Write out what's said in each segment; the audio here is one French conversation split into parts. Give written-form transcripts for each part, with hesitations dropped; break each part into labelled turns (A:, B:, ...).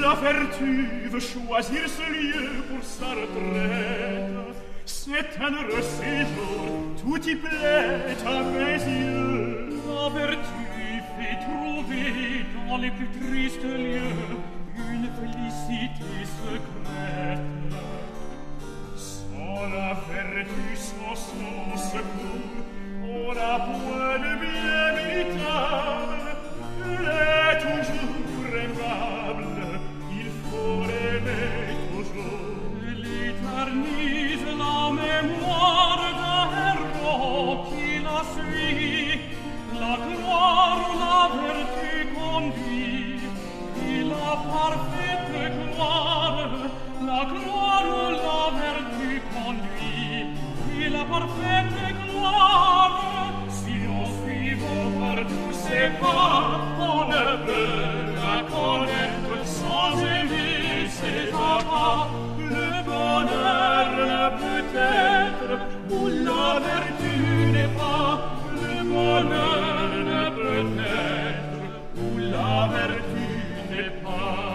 A: la vertu veut choisir ce lieu pour sa retraite. C'est un heureux séjour, tout y plaît à mes yeux. La vertu fait trouver dans les plus tristes lieux une félicité secrète. Sans la vertu, sans son secours, on n'a point de bien véritable. Elle est toujours aimable, il faut l'aimer toujours. Elle éternise la mémoire d'un héros qui la suit. La gloire ou la vertu conduit, et la parfaite gloire, la gloire ou la vertu conduit, et la parfaite gloire. Si on suit par tous ces pas, on ne peut la connaître sans aimer ses pas. Le bonheur ne peut être où la vertu n'est pas. Le bonheur ne peut être où la vertu n'est pas.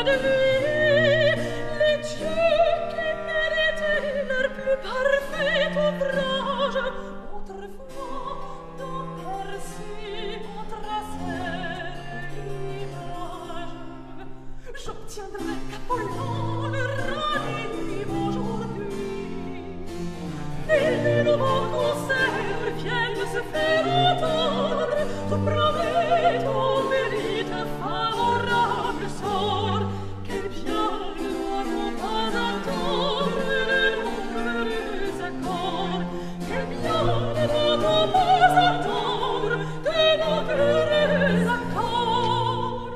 B: de lui, les dieux qui méritaient leur plus parfait ouvrage, autrefois dans Persie ont tracé l'image. J'obtiendrai qu'Apollon le ranime aujourd'hui, et les nouveaux concerts viennent se faire entendre. Tu promets, tu mérites favorable sort, quel bien ne doit pas attendre de nos heureux accords, quel bien ne doit pas attendre de nos heureux accords.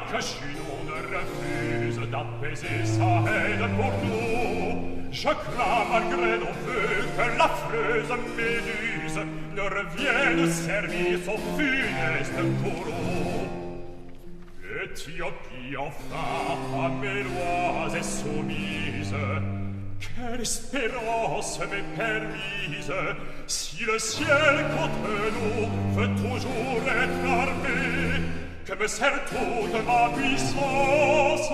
A: que Junon ne refuse d'apaiser sa haine pour nous. Je crains malgré nos vœux que l'affreuse Méduse ne revienne servir son funeste bourreau. L'Éthiopie enfin à mes lois est soumise. Quelle espérance m'est permise si le ciel contre nous veut toujours être armé, que me sert toute ma puissance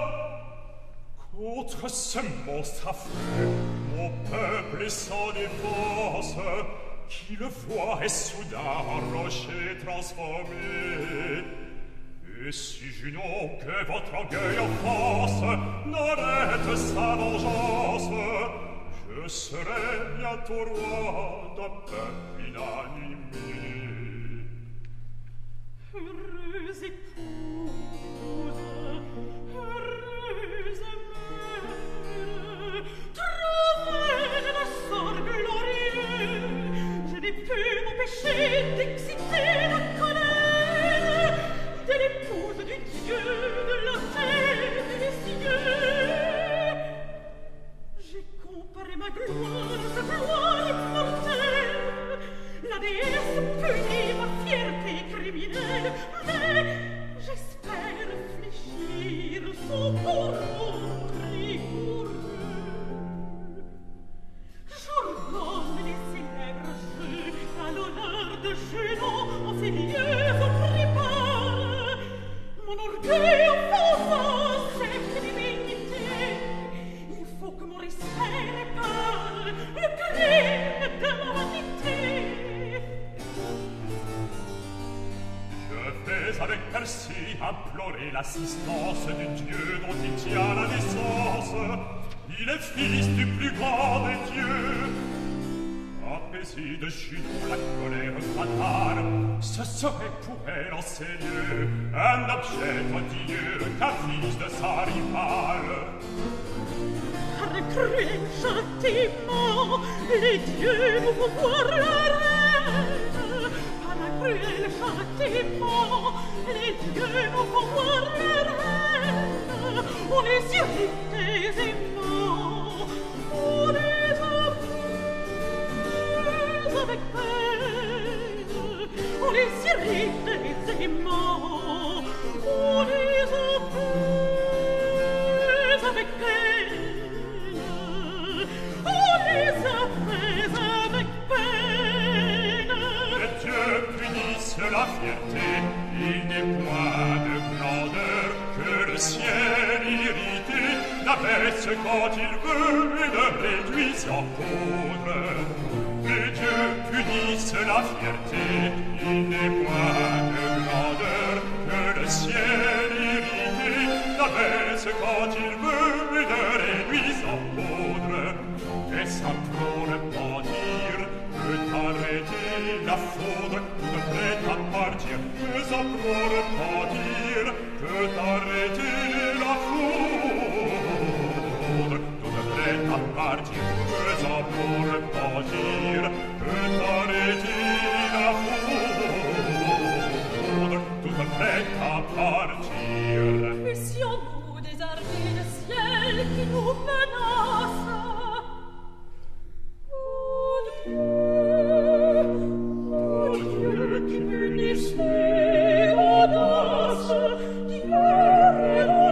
A: contre ce monstre affreux, mon peuple est sans défense, qui le voit est soudain en rocher transformé. Et si Junon que votre orgueil offense n'arrête sa vengeance, je serai bientôt roi d'un peuple inanimé.
B: Heureuse épouse, heureuse mère, trouvée d'un sort glorieux, je n'ai pu m'empêcher d'exciter la colère de l'épouse du Dieu de la terre et des cieux. J'ai comparé ma gloire à sa gloire immortelle, la déesse punit ma fierté criminelle, mais j'espère fléchir son bourreau rigoureux. J'ordonne les célèbres jeux à l'honneur de Junon en ces lieux où prépare mon orgueil offensant cette divinité. Il faut que mon respect répare le crime de ma vanité.
A: Je vais avec Percy implorer l'assistance du Dieu dont il tient la naissance. Il est fils du plus grand des dieux. Apaisé de Junon la colère fatale, ce serait pour elle en ces lieux un objet odieux qu'un fils de sa rivale.
B: Par un cruel châtiment, les dieux nous font voir la reine. Par un cruel châtiment, les dieux nous font voir la reine. On les irrite aisément, on les apaise avec peine. On les irrite aisément, on les apaise avec peine. On les apaise avec peine.
A: Que Dieu punisse la fierté, il n'est point de grandeur que le ciel irrité n'abaisse quand il veut et ne réduise en poudre. Que Dieu punisse la fierté, il n'est point de grandeur que le ciel irrité n'abaisse quand il veut et ne réduise en poudre. Et ça pour ne pas dire peut arrêter la foudre toute prête à partir. Mais ça pour ne pas dire peut arrêter la foudre toute prête à partir. Mais ça pour ne pas dire peut arrêter la foudre toute prête à partir.
B: Puissions-nous désarmer le ciel qui nous menace. Oh Dieu qui punisse l'audace, Dieu et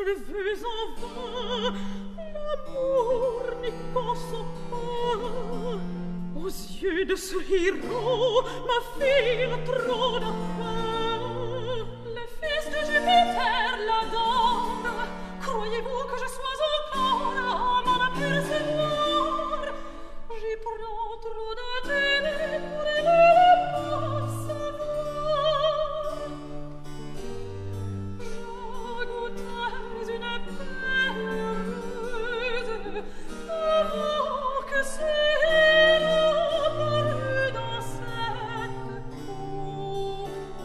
B: Je veux en vain, l'amour n'y consent pas. Aux yeux de ce héros, ma fille a trop d'affaires. Le fils de Jupiter l'adore. Croyez-vous que je sois encore à m'en apercevoir? J'y prends trop d'intérêt pour ne le pas savoir. Je goûtais une peine heureuse avant que ces héros parut dans cette cour.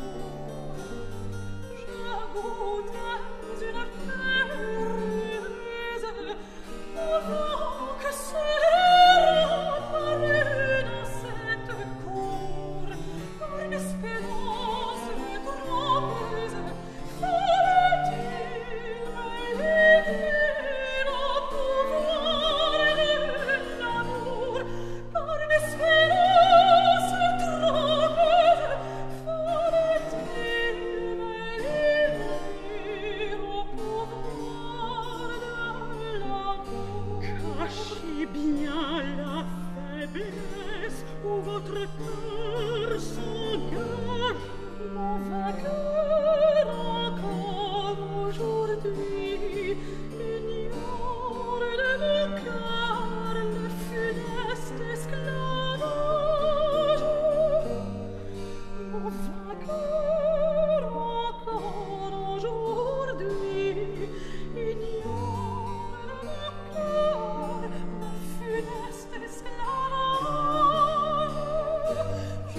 B: Je goûtais une peine heureuse avant que ces héros parut dans cette cour. Par une espérance trompeuse, fallait-il m'élire au pouvoir de l'amour? Par une espérance trompeuse, fallait-il m'élire au pouvoir de l'amour? Cachez bien la faiblesse où votre cœur s'engage. Mon vainqueur encore aujourd'hui ignore de mon cœur le funeste esclavage. Mon vainqueur encore aujourd'hui ignore de mon cœur le funeste esclavage. Je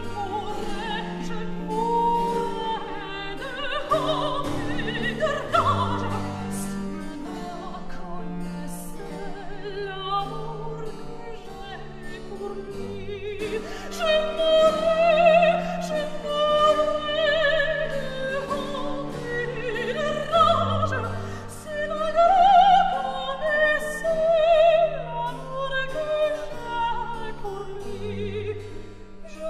B: mourrai de honte et de rage si je ne connaissais l'amour que j'ai pour lui. Je mourrai de honte et de rage si je ne connaissais l'amour que j'ai pour lui. Je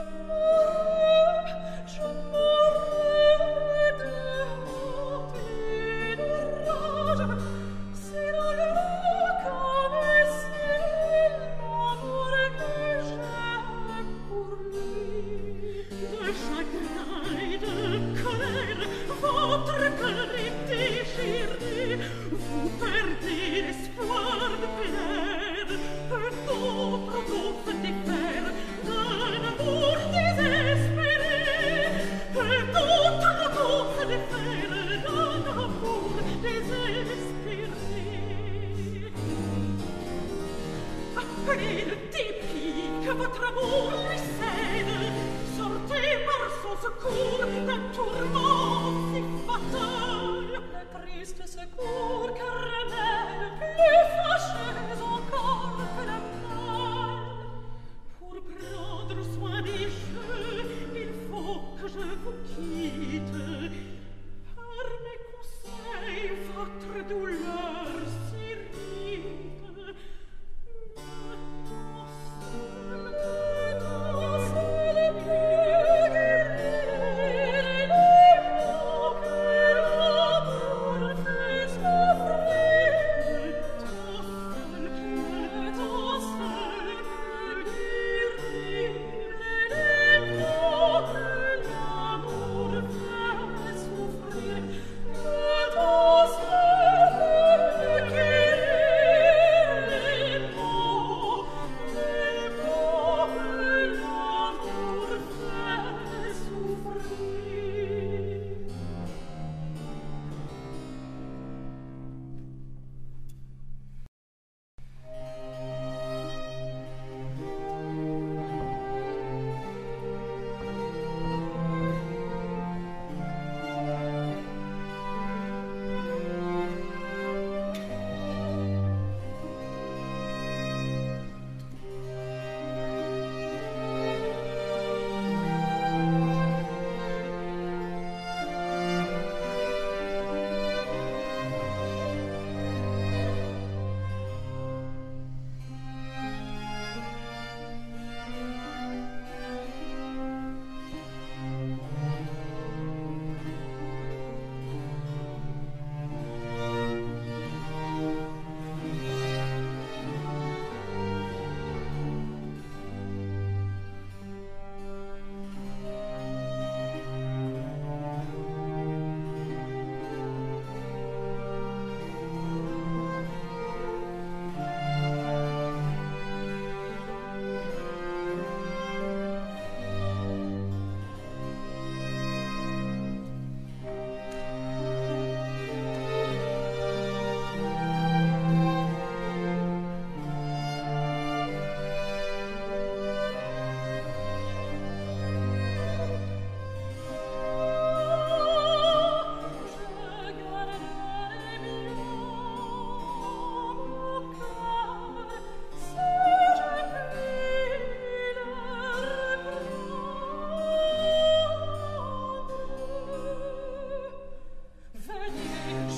B: mourrai de honte et de rage si je ne connaissais l'amour que j'ai pour lui. De chagrin et de colère, votre cœur est déchiré. Vous perdez l'espoir de plaire. Peu d'autres vous fait défaire d'un amour désespéré. Peu d'autres vous fait défaire d'un amour désespéré. Après le dépit que votre amour lui cède, sortez par son secours d'un tourment si fatal. Le triste secours que révèle plus fâcheuse encore que la mal. Pour prendre soin des jeux, il faut que je vous quitte. Par mes conseils, votre douleur s'irrite. Maintenant seul est mieux guérir les maux que l'amour fait souffrir.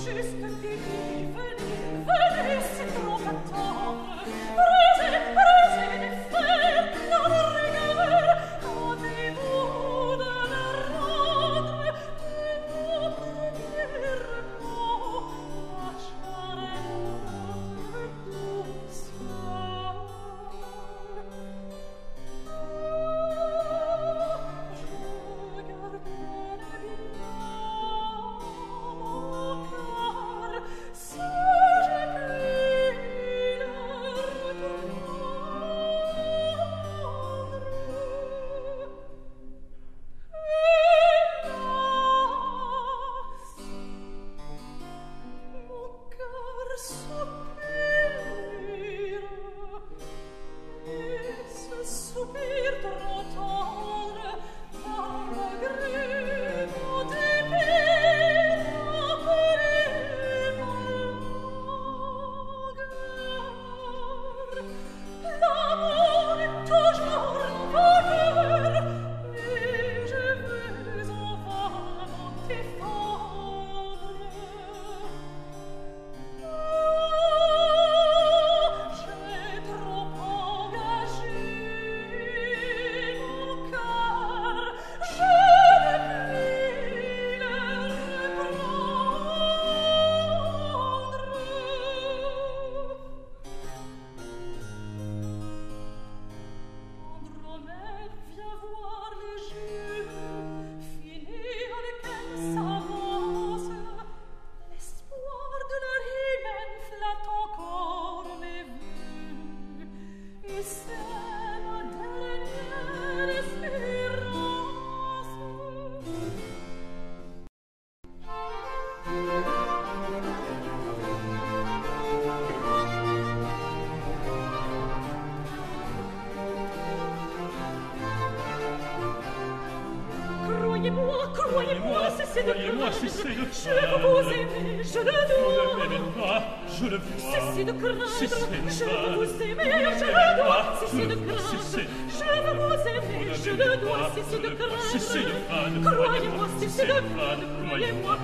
B: Croyez-moi, cessez de
A: Croyez-moi, cessez de
B: je veux vous aimer, je le dois.
A: Vous ne m'aimez pas, je le vois.
B: Cessez de craindre,
A: Cessez de
B: je veux
A: craindre.
B: vous aimer, je le dois.
A: Je
B: Cessez de
A: le vois,
B: craindre,
A: cessez.
B: je veux vous aimer, je le dois. Cessez de
A: Cessez de
B: craindre.
A: craindre.
B: Croyez-moi, cessez de craindre.
A: craindre.
B: Croyez-moi,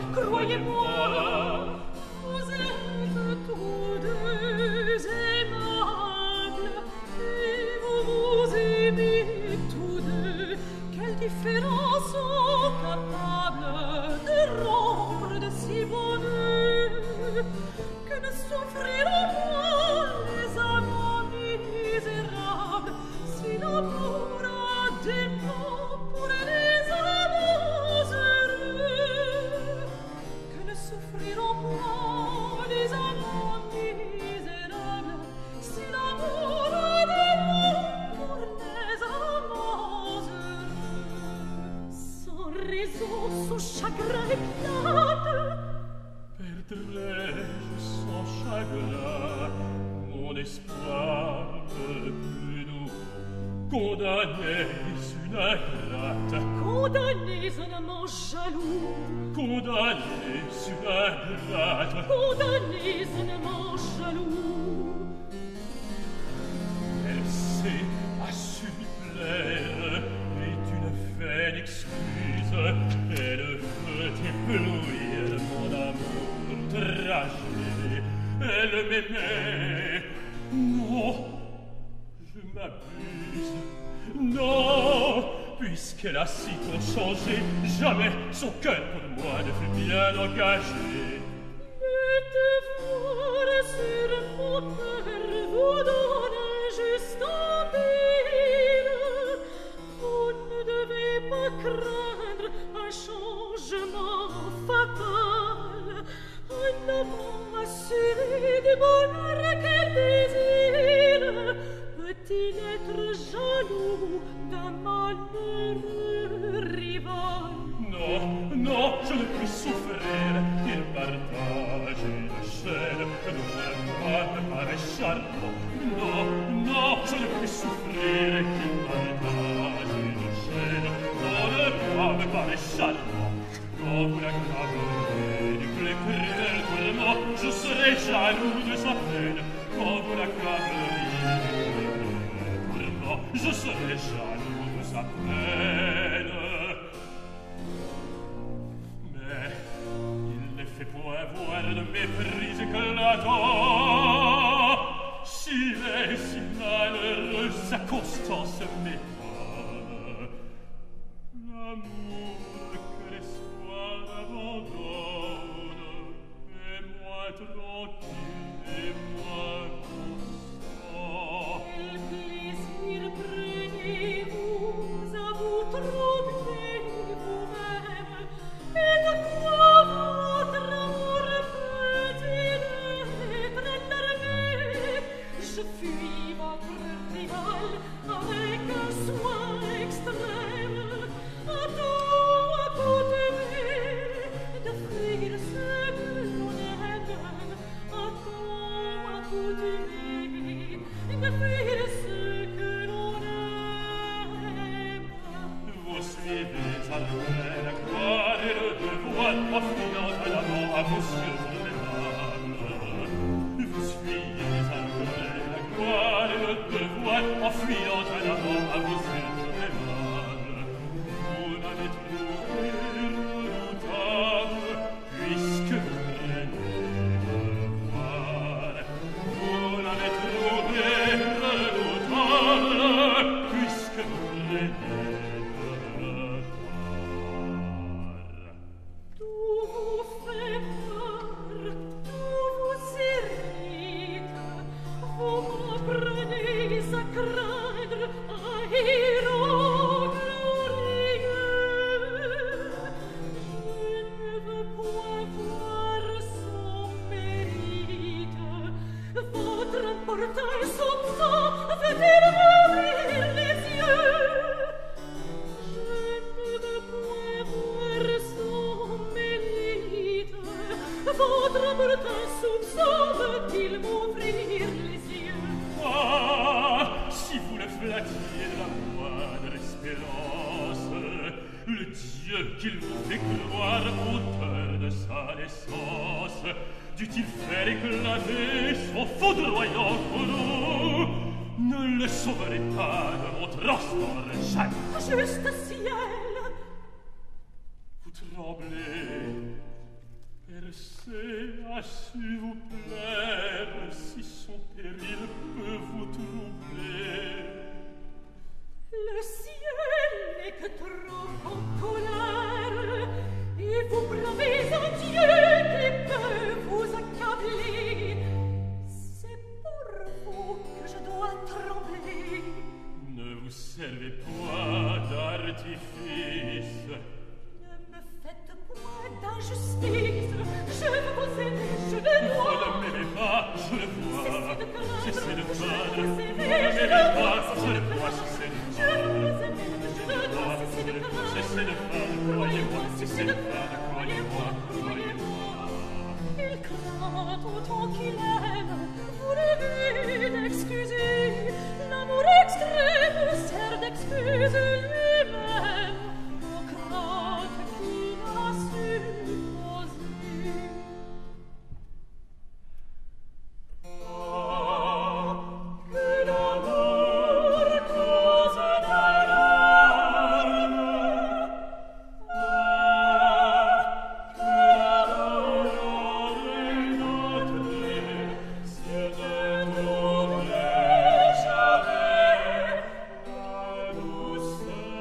B: croyez-moi. Vous êtes tous deux aimables et vous vous aimez tous deux. Quelle différence sont capables de rompre de si beaux nœuds, que ne souffriront point les amants misérables si l'amour a des mots pour les amants heureux, que ne souffriront point les amants misérables si l'amour a des mots pour les amants heureux. Sans raison, son chagrin éclate.
A: Perdrai-je sans chagrin mon espoir de plus nouveau? Condamnez une ingrate,
B: Condamnez un amant jaloux,
A: condamnez une ingrate.
B: condamnez un amant jaloux.
A: Elle sait à su plaire est une vaine excuse. Elle veut éblouir mon amour tragé. Elle m'aimait. Non, je m'abuse. Non, puisqu'elle a si trop changé, jamais son cœur pour moi ne fut bien engagé.
B: Mais devoir sur mon cœur vous donne un juste empire. Vous ne devez pas craindre un changement fatal. Un amant assuré du bonheur qu'elle désire peut-il être jaloux d'un malheureux rival?
A: Non, non, je ne puis souffrir qu'il partage une chaîne dont le bras me paraît charmant. Non, non, je ne puis souffrir qu'il partage une chaîne dont le bras me paraît charmant. Quand vous l'accablerez du plus cruel tourment, je serai jaloux de sa peine. Quand vous l'accablerez du plus cruel tourment, je serai jaloux de sa peine. Mais il ne fait point voir de méprise éclatant. S'il est si malheureux, sa constance m'étonne. L'amour que l'espoir abandonne est moins tranquille et moins constant.
B: Quel plaisir prenez-vous à vous tromper vous-même, et de quoi votre amour peut-il être énervé? Je fuis votre rival avec un soin extrême, accoutumé de fuir ce que l'on aime, accoutumé de fuir ce que l'on aime.
A: Vous suivez à l'heure la gloire et le devoir, offrant à l'amant à vos yeux aimables. Vous suivez à l'heure la gloire et le devoir, offrant à l'amant à vos yeux aimables. Vous n'avez trouvé redoutable, puisque vous craignez le voir. Vous n'avez trouvé redoutable, puisque vous craignez le voir.
B: Tout vous fait peur, tout vous irrite, vous m'apprenez à craindre un héros glorieux. Je ne veux point voir son mérite, votre importun soupçon veut-il m'ouvrir les yeux? Je ne veux point voir son mérite, votre importun soupçon veut-il m'ouvrir les yeux?
A: Ah, si vous le flattiez de la moindre espérance, le Dieu qu'il vous fait croire auteur de sa naissance, dût-il faire éclater son foudroyant courroux, ne le sauverait pas de votre transport jamais.
B: Juste ciel,
A: Vous tremblez, Persée a su vous plaire, si son péril peut vous troubler.
B: le ciel n'est que trop en colère, et vous bravez un Dieu qui peut vous accabler. C'est pour vous que je dois trembler.
A: Ne vous servez point d'artifice.
B: Ne me faites point d'injustice, je veux vous aimer, je veux
A: Vous
B: voir.
A: ne m'aimez pas, je le vois.
B: Cessez de craindre,
A: Cessez de
B: je veux
A: craindre.
B: vous
A: Vous
B: aimer,
A: ne m'aimez
B: je veux
A: pas,
B: voir.
A: je le vois. Cessez de
B: Je veux
A: craindre.
B: vous aimer, je veux voir. Cessez de craindre.
A: Cessez de craindre, croyez-moi. Cessez de craindre, croyez-moi.
B: Croyez-moi. Il craint autant qu'il aime, vous devez d'excuser. L'amour extrême sert d'excuse lui-même aux craintes qu'il a supposées. Que l'amour cause d'alarme, que l'amour est notre, c'est de troubler jamais la douceur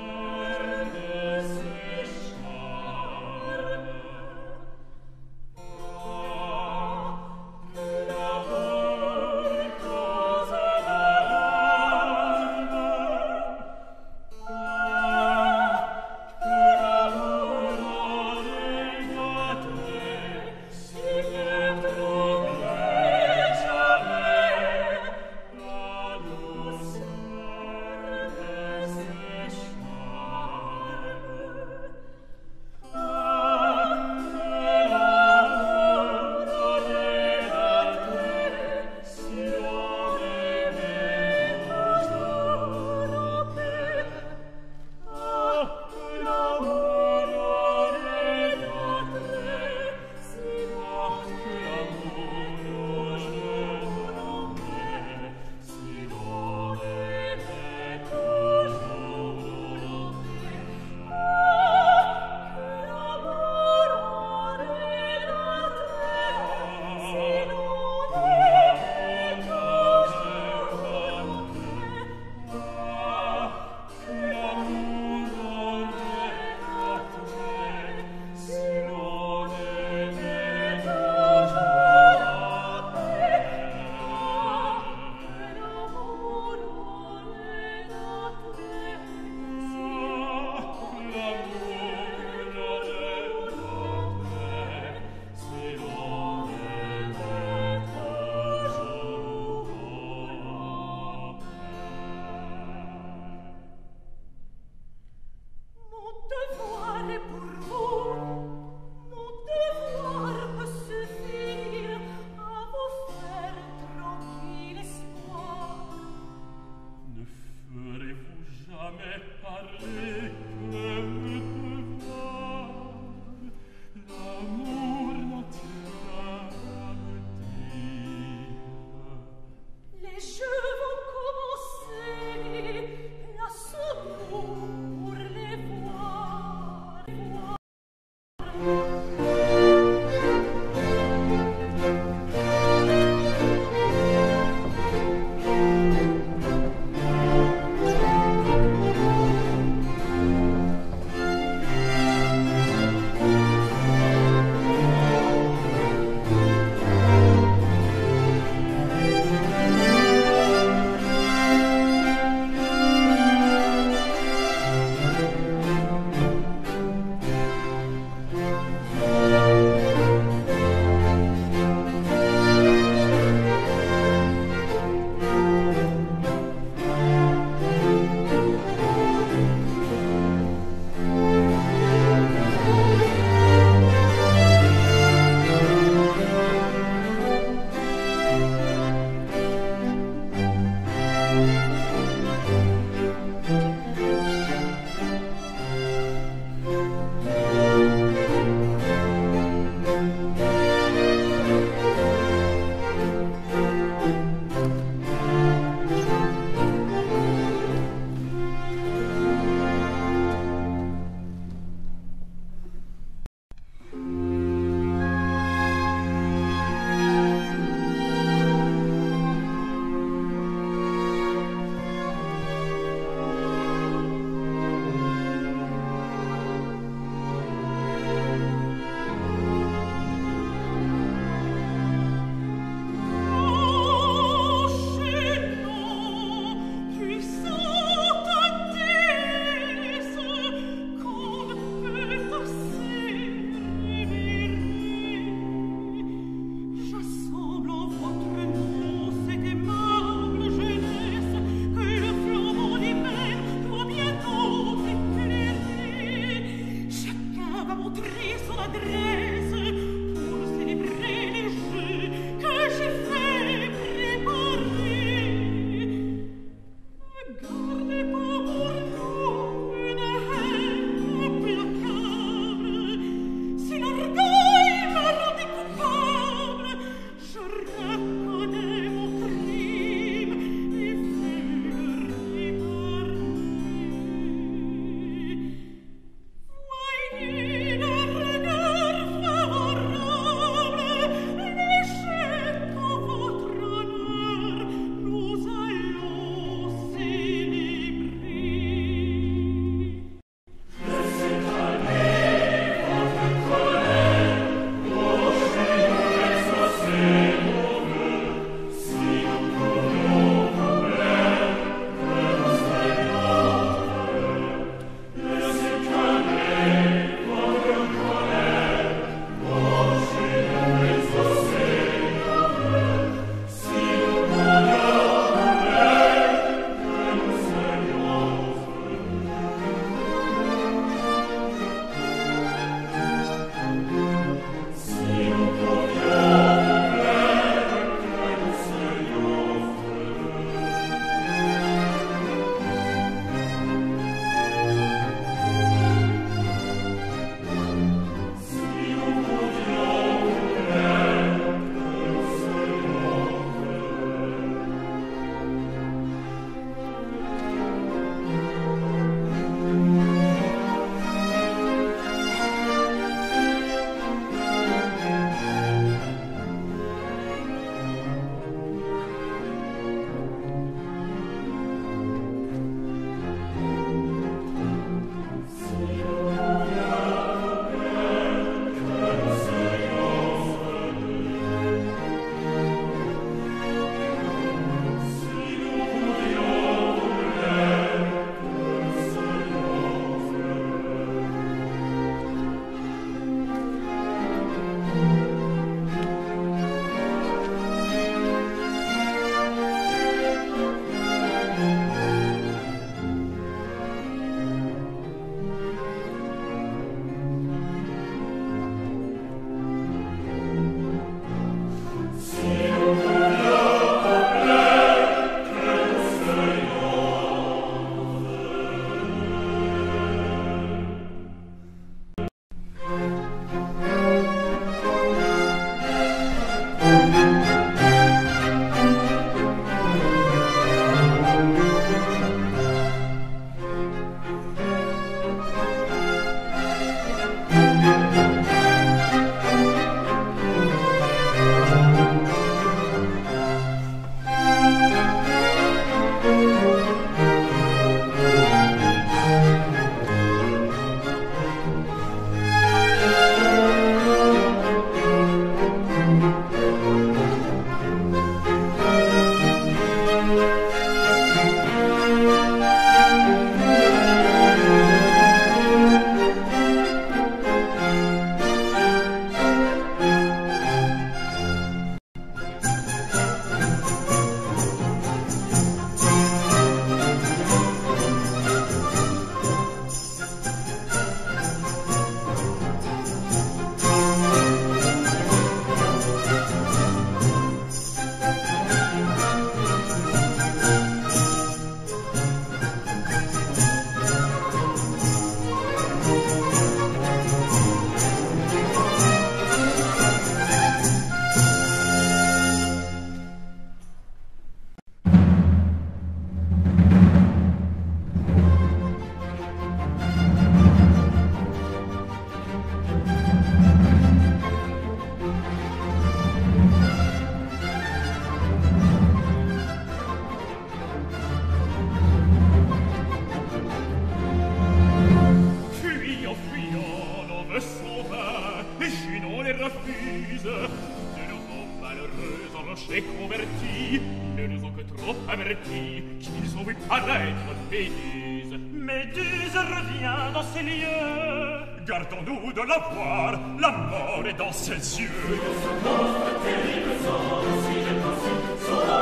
A: rochers convertis, ne nous ont que trop avertis qu'ils ont vu paraître Méduse.
C: Méduse revient dans ces lieux.
A: Gardons-nous de la voir, la mort est dans ses yeux.
D: Ce monstre terrible sont aussi décroissés,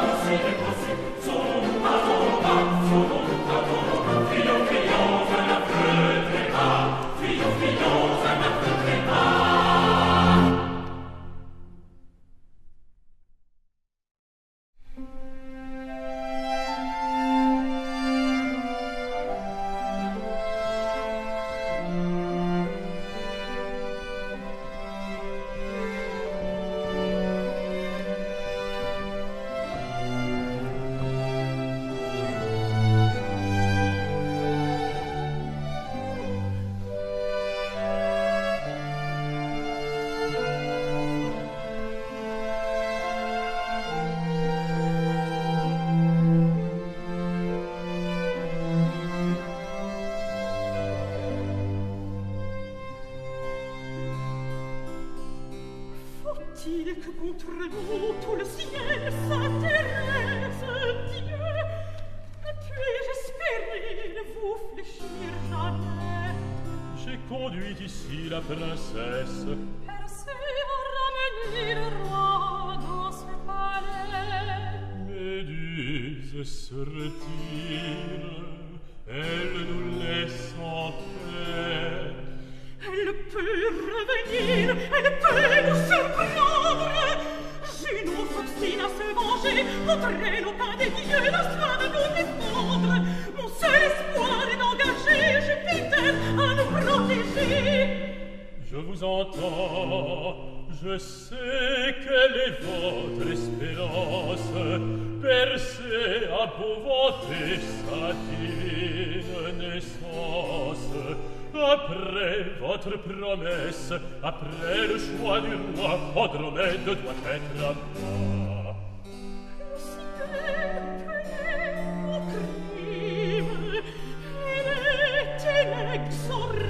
D: sont fuyons, fuyons, un affreux trépas, fuyons, fuyons, un affreux trépas.
B: Que contre vous tout le ciel s'intéresse, Dieu, ne puis-je espérer de vous fléchir jamais?
A: J'ai conduit ici la princesse.
B: Persée a ramené le roi dans ce palais.
A: Méduse se retire, elle nous laisse en paix.
B: Elle peut revenir, elle peut nous surprendre. Junon s'obstine à se venger, contre elle aucun des dieux n'a soin de nous défendre. Mon seul espoir est d'engager Jupiter à nous protéger.
A: Je vous entends, je sais quelle est votre espérance. Persée a beau vanter sa divine naissance. Après votre promesse, après le choix du roi, Andromède doit être à moi.
B: Le ciel connaît mon crime, il est inexorable.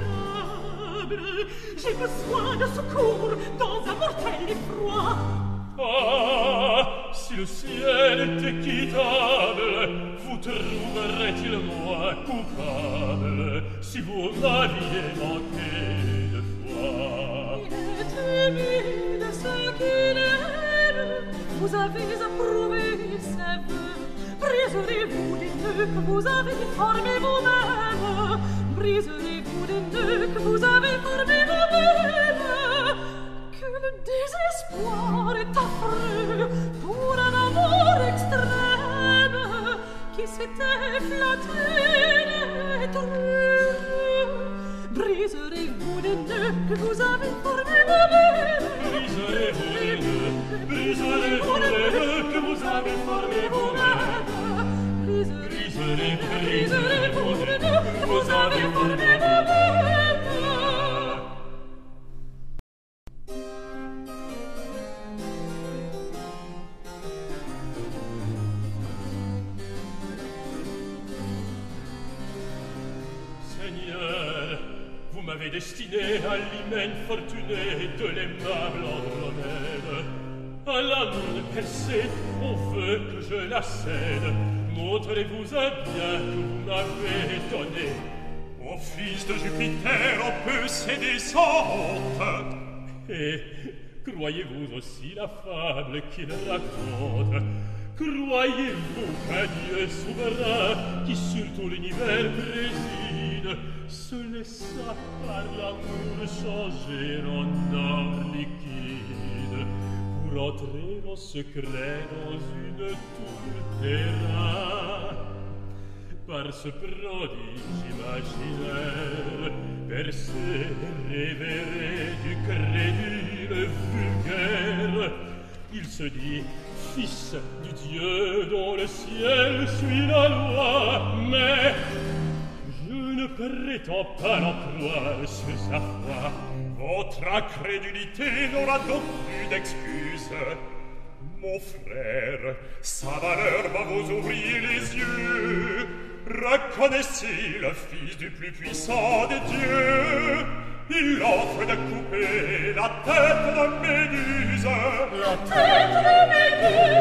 B: J'ai besoin de secours dans un mortel effroi.
A: Ah, si le ciel est équitable, vous trouverez-il moins coupable si vous m'aviez manqué de foi?
B: Il est aimé de ce qu'il aime, vous avez approuvé ses vœux. Briserez-vous les nœuds que vous avez formés vous-même? Briserez-vous les nœuds que vous avez formés vous-même? Que le désespoir est affreux pour un amour extrême qui s'était flatté d'être heureux. Briserez-vous les nœuds que vous avez formés vous-même?
A: Briserez-vous les nœuds, briserez-vous les nœuds que vous avez formés vous-même? Briserez-vous les nœuds que vous avez formés vous-même? Destiné à l'hymen fortuné de l'aimable Andromède. À l'amour de Persée, on veut que je la cède. Montrez-vous un bien que vous m'avez donné. Au fils de Jupiter, on peut céder sans honte. Et croyez-vous aussi la fable qu'il raconte? Croyez-vous qu'un Dieu souverain qui sur tout l'univers préside se laissa par l'amour changer en or liquide pour entrer en secret dans une tour terrain? Par ce prodige imaginaire, Persée révéré du crédule vulgaire, il se dit fils du Dieu dont le ciel suit la loi, mais je ne prétends pas l'en croire sur sa foi. Votre incrédulité n'aura donc plus d'excuse. Mon frère, sa valeur va vous ouvrir les yeux. Reconnaissez le fils du plus puissant des dieux. Il offre de couper la tête de Méduse.
B: La tête de Méduse.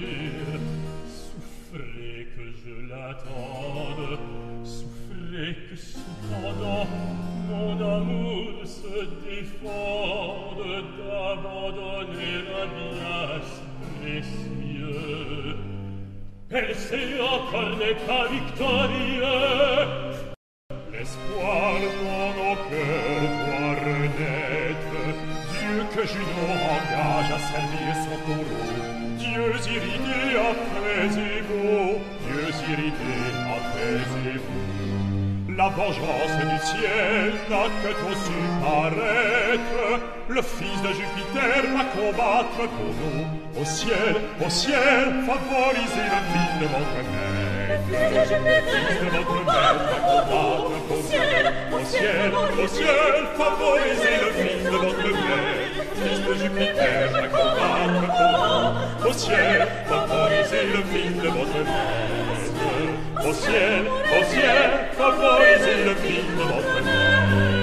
A: dire. Souffrez que je l'attende, souffrez que cependant mon amour se défende d'abandonner un bien si précieux. Pensez encore n'est pas victorieux. L'espoir dans nos cœurs doit renaître. Dieu que Junon engage à servir son taureau. Dieux irrités, apaisez-vous. Dieux irrités, apaisez-vous. La vengeance du ciel n'a que trop su paraître. Le fils de Jupiter va combattre pour nous. Au ciel, favorisez le fils de votre mère. Le fils de votre mère va combattre pour nous. Au ciel, favorisez le fils de votre mère. Le fils de Jupiter va combattre pour nous. Au ciel, favorisez le fils de votre mère. Au ciel, favorisez le fils de votre mère.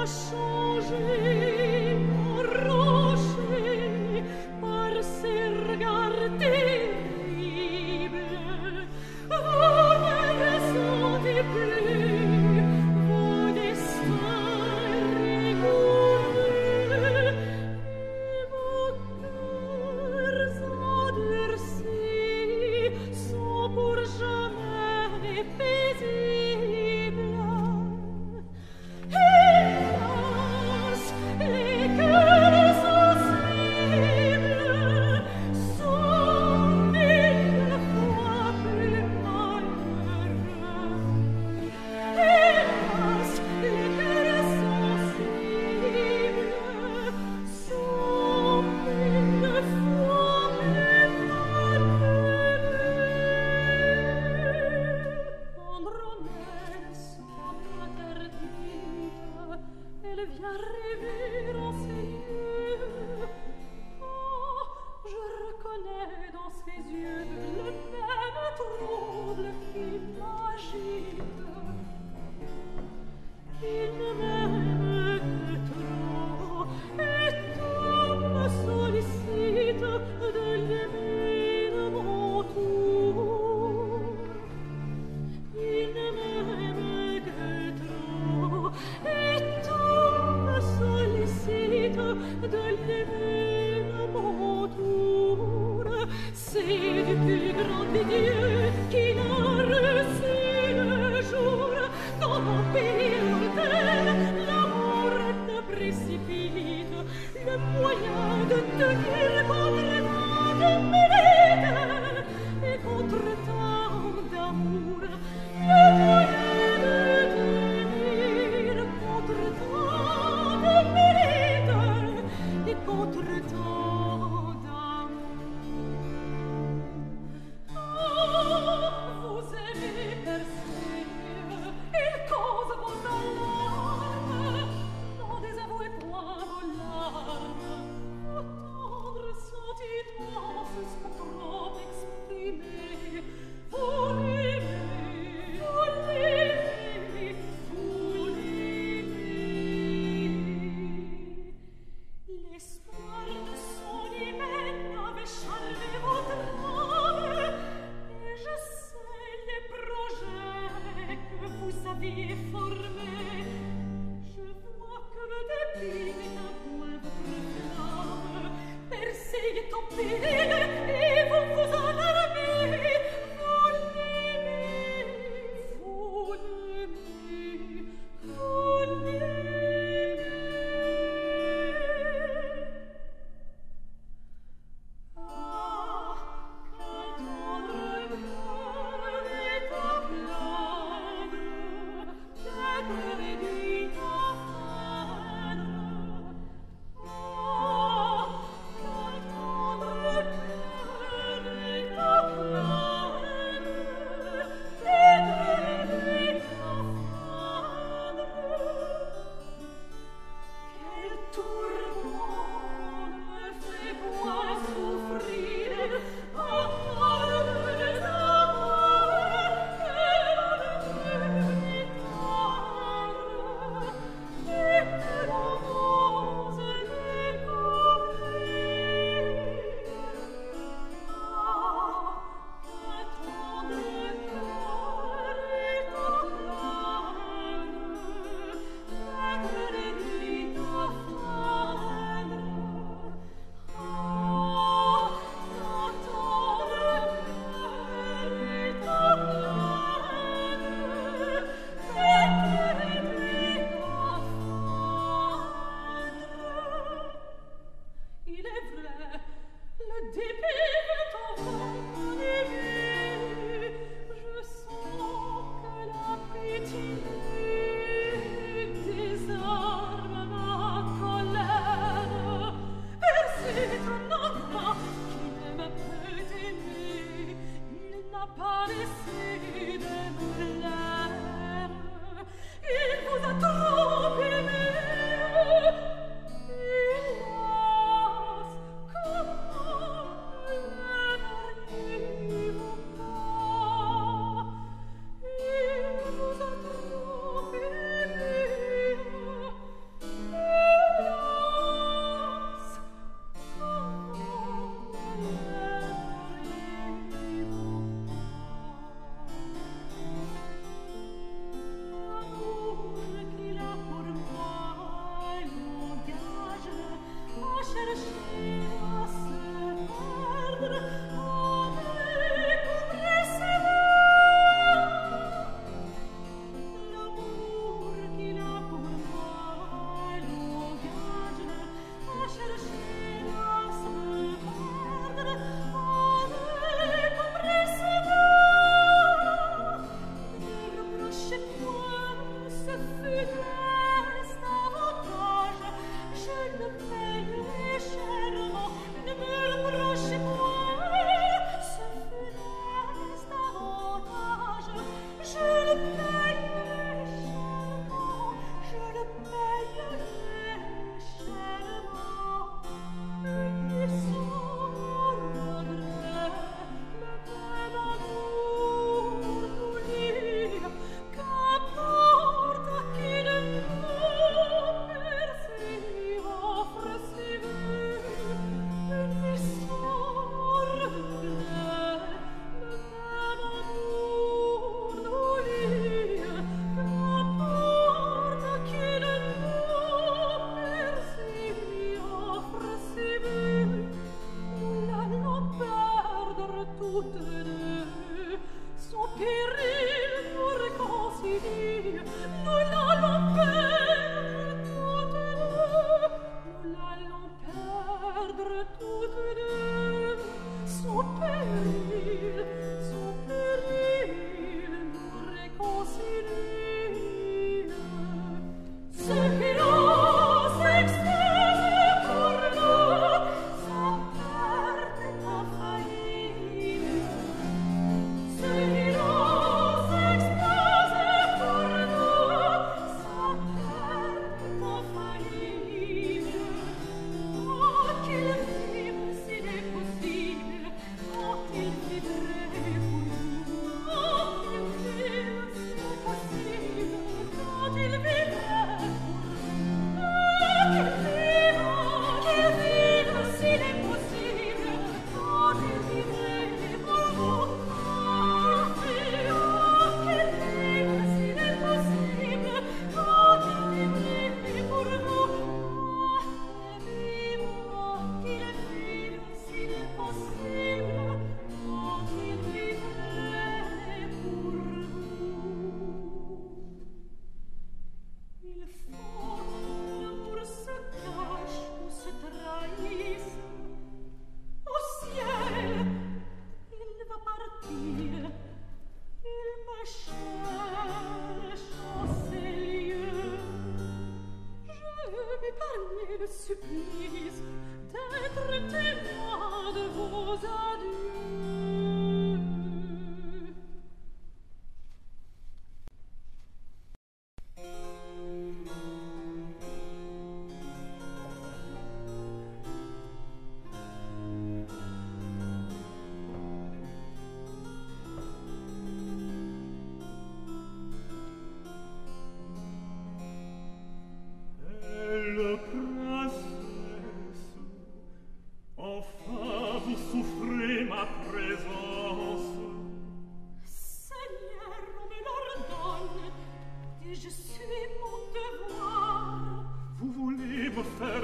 B: Et tout me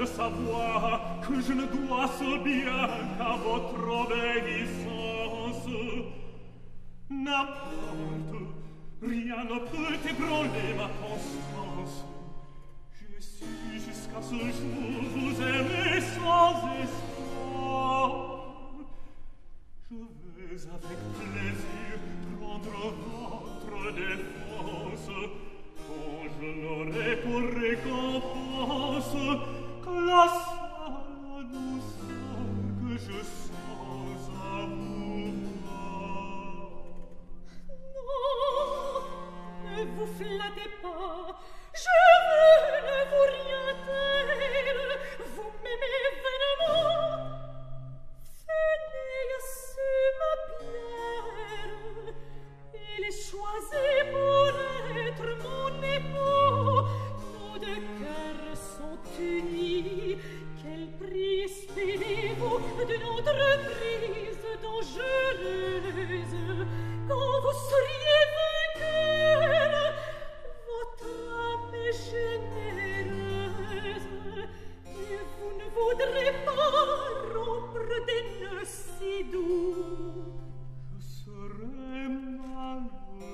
A: de savoir que je ne dois ce bien qu'à votre obéissance. N'importe, rien ne peut ébranler ma constance. J'ai su jusqu'à ce jour vous aimer sans espoir. Je vais avec plaisir prendre votre défense, quand je n'aurai pour récompense que la seule douceur que je sens à vous voir.
B: Non, ne vous flattez pas, je veux ne vous rien taire, vous m'aimez vainement. Phineas me plaire, il est choisi pour être mon époux. Nos deux cœurs sont unis. Quel prix espérez-vous de notre prise dangereuse? Quand vous seriez vainqueur, votre âme est généreuse, et vous ne voudrez pas rompre des nœuds si doux.
A: Je serai malheureux,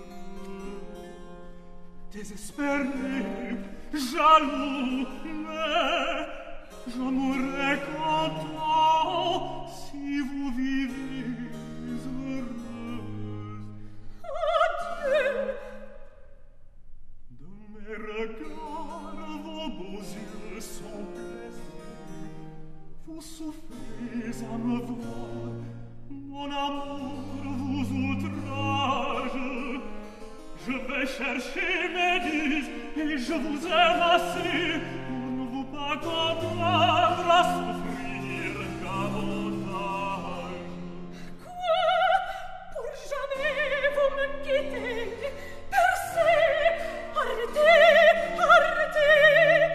A: désespéré, jaloux, mais je mourrai content si vous vivez heureuse.
B: Adieu!
A: De mes regards, vos beaux yeux sont blessés. Vous souffrez à me voir, mon amour vous outrage. Je vais chercher mes dises et je vous aime assez pour ne vous pas contraindre à souffrir davantage.
B: Quoi? Pour jamais vous me quittez? Percez! Arrêtez! Arrêtez!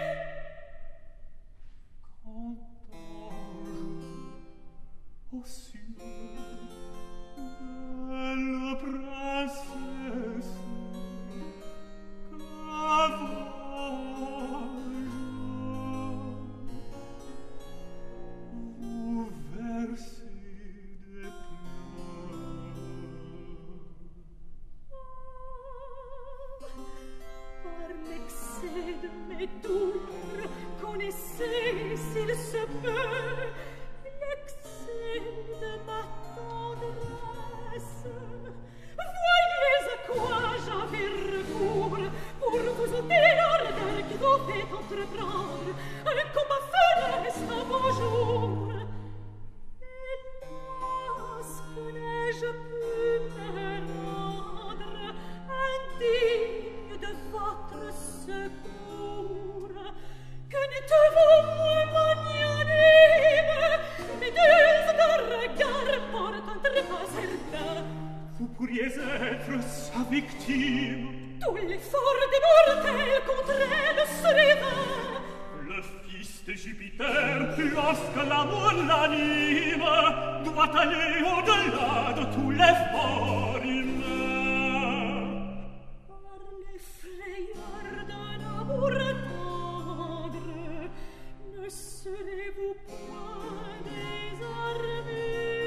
A: Qu'entends-je aux cieux, belle princesse? Vous versez des pleurs.
B: Par l'excès de mes douleurs, connaissez, s'il se peut, l'excès de ma tendresse. Voyez à quoi j'avais recours pour vous ôter l'ardeur qui vous fait entreprendre un combat funeste à vos jours. Hélas, que n'ai-je pu me rendre indigne de votre secours? Que n'êtes-vous moins magnanime? Mes deux regards portent un trépas certain.
A: Vous pourriez être sa victime.
B: Tout l'effort des mortels contre elle serait vain.
A: Le fils de Jupiter, lorsque l'amour l'anime, doit aller au-delà de tout l'effort humain.
B: Par les frayeurs d'un amour tendre, ne serez-vous point désarmés?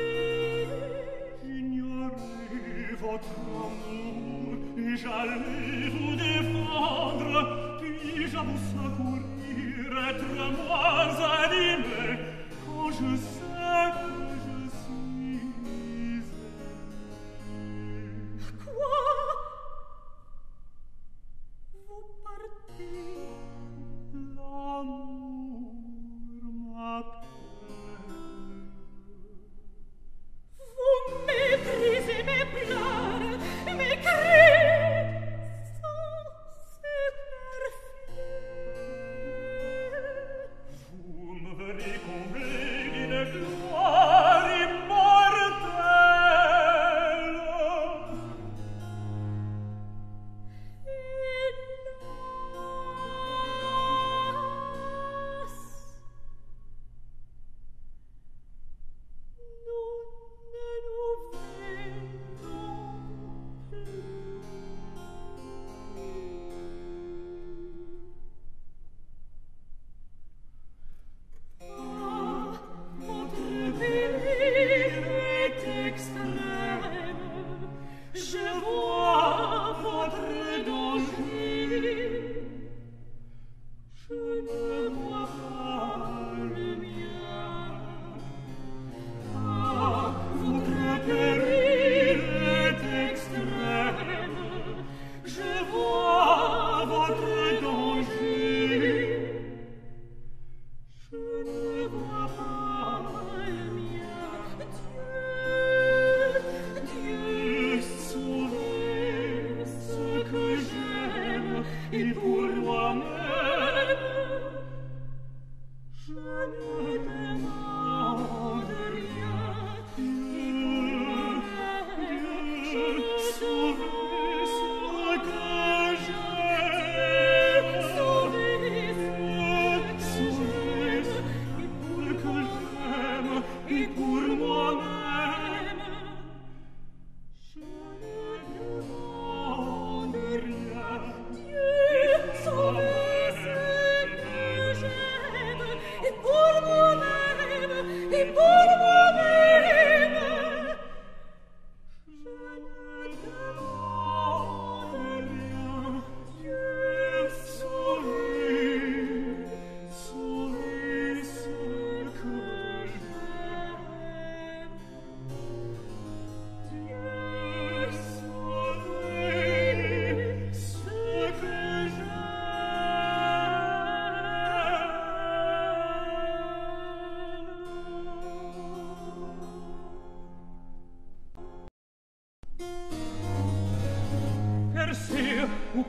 A: J'ignorais votre amour et j'allais vous défendre. Puis-je à vous secourir, être moins animé quand je sais que je suis aimé?
B: Quoi? Vous partez?
A: L'amour m'appelle.
B: Vous méprisez mes pleurs, mes cris, sans se perfide.
A: Vous me verrez combler d'une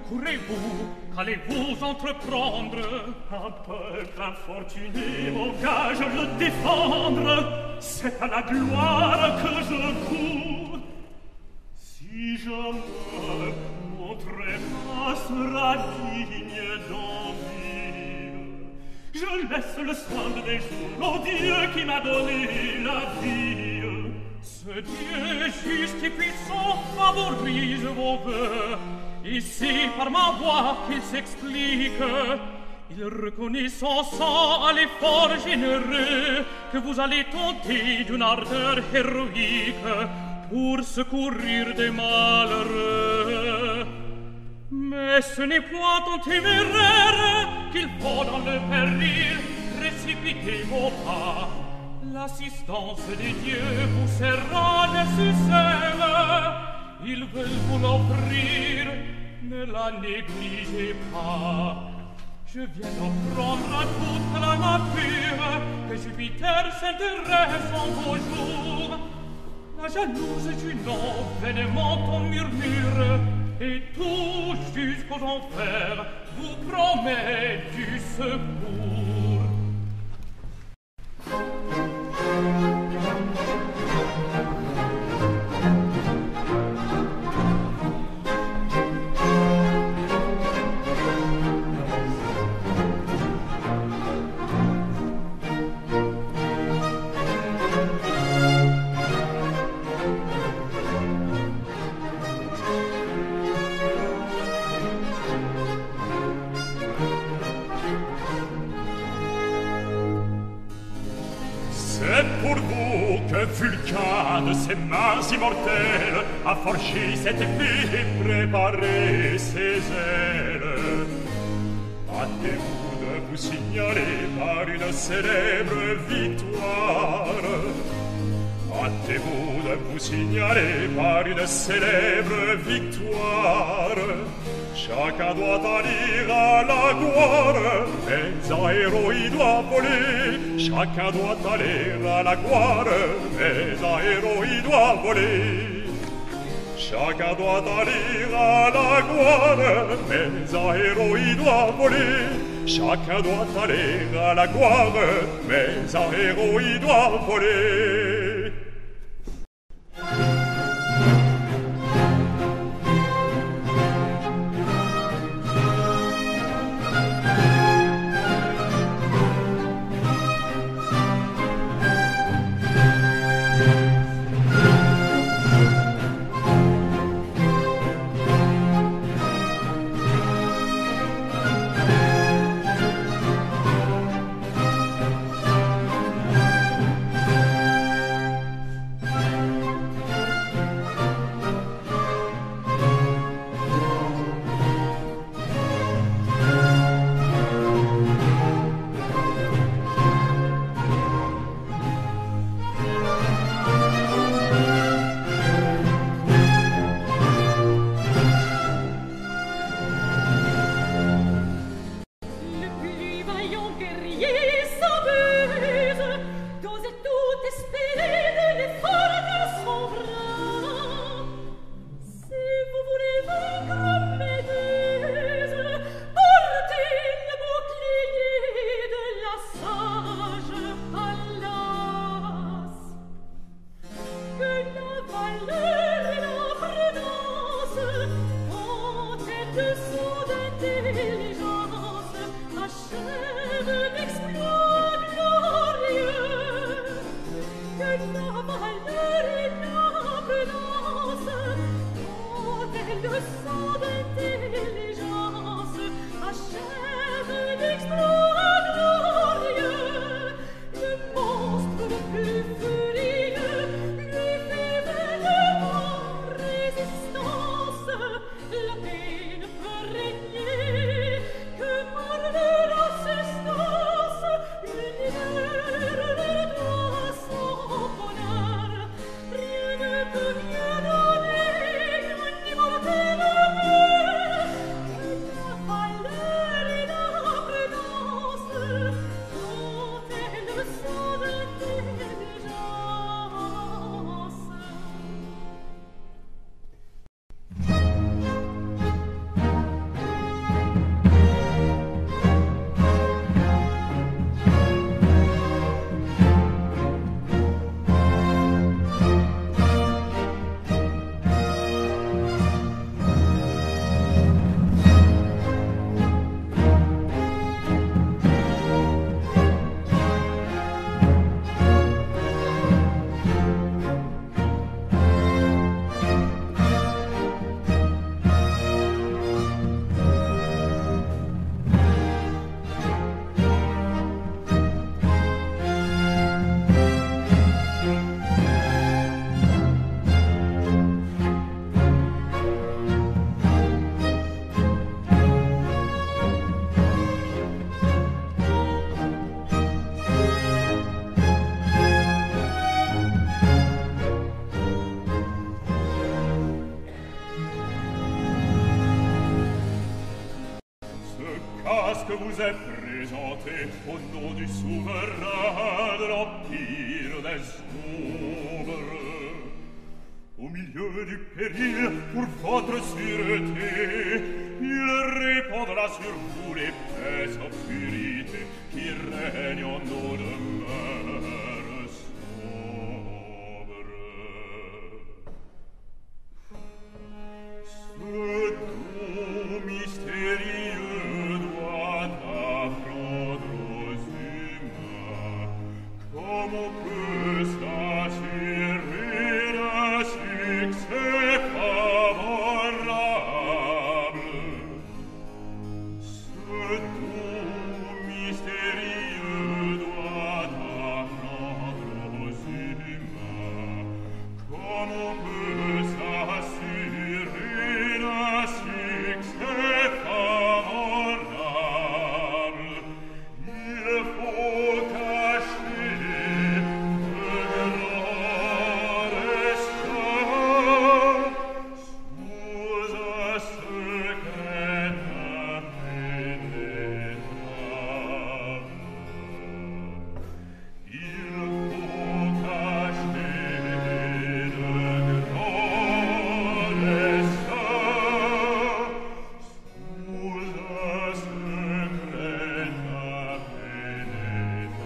C: courez-vous? Qu'allez-vous entreprendre?
A: Un peuple infortuné m'engage à le défendre. C'est à la gloire que je cours. Si je meurs, mon trépas sera digne d'en vivre. Je laisse le soin de des jours au Dieu qui m'a donné la vie.
C: Ce Dieu juste et puissant favorise vos vœux. Ici, par ma voix qu'il s'explique, il reconnaît son sang à l'effort généreux que vous allez tenter d'une ardeur héroïque pour secourir des malheureux. Mais ce n'est point en téméraire qu'il faut dans le péril précipiter vos pas. L'assistance des dieux vous sera nécessaire. Ils veulent vous l'offrir, ne la négligez pas. Je viens d'apprendre à toute la nature que Jupiter s'intéresse en vos jours. La jalouse Junon vainement ton murmure, et tout jusqu'aux enfers vous promet du secours.
A: Vulcain de ses mains immortelles a forgé cette épée et préparé ses ailes. Hâtez-vous de vous signaler par une célèbre victoire. Hâtez-vous de vous signaler par une célèbre victoire. Chacun doit aller à la gloire, mais un héros y doit voler. Chacun doit aller à la gloire, mais un héros y doit voler. Chacun doit aller à la gloire, mais un héros y doit voler. Chacun doit aller à la gloire, mais un héros y doit voler. que vous est présenté au nom du souverain de l'empire des ombres. Au milieu du péril, pour votre sûreté, il répandra sur vous l'épaisse obscurité qui règne en nos demeures sombres. Ce don mystérieux doit apprendre aux humains comme on peut s'assurer d'un succès favorable. Ce don mystérieux doit apprendre aux humains comme on peut s'assurer d'un succès favorable. Il faut cacher de grands desseins sous un secret impénétrable. Il faut cacher de grands desseins sous un secret impénétrable.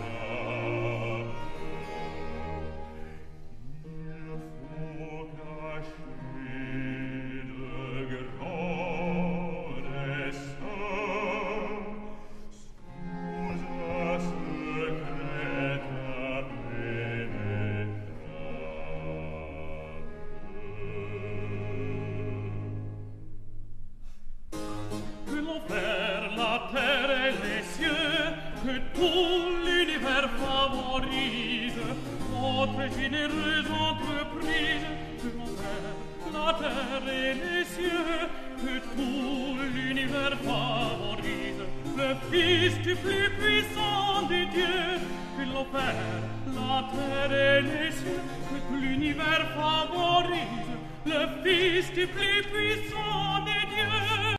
C: Que l'enfer, la terre et les cieux, que tout l'univers favorise votre généreuse entreprise. Que l'enfer, la terre et les cieux, que tout l'univers favorise le Fils du plus puissant des dieux. Que l'enfer, la terre et les cieux, que tout l'univers favorise le Fils du plus puissant des dieux.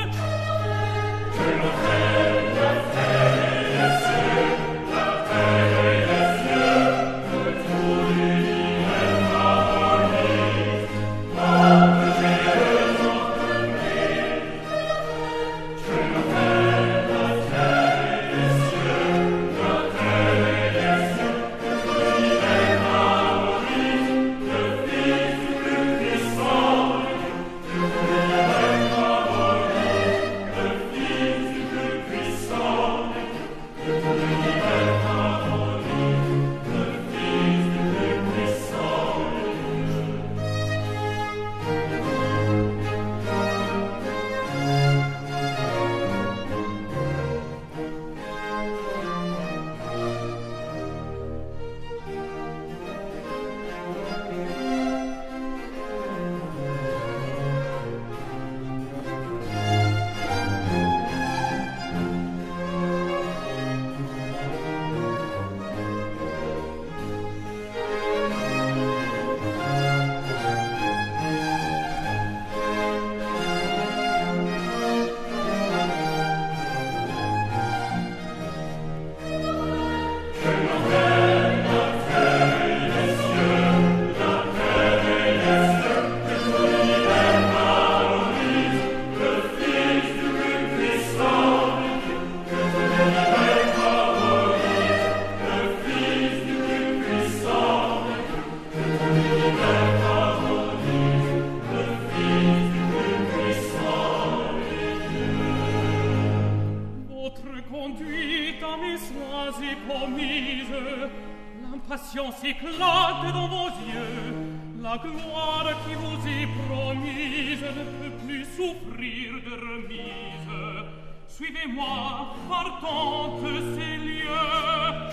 C: L'impatience éclate dans vos yeux, la gloire qui vous est promise ne peut plus souffrir de remise. Suivez-moi, partons de ces lieux.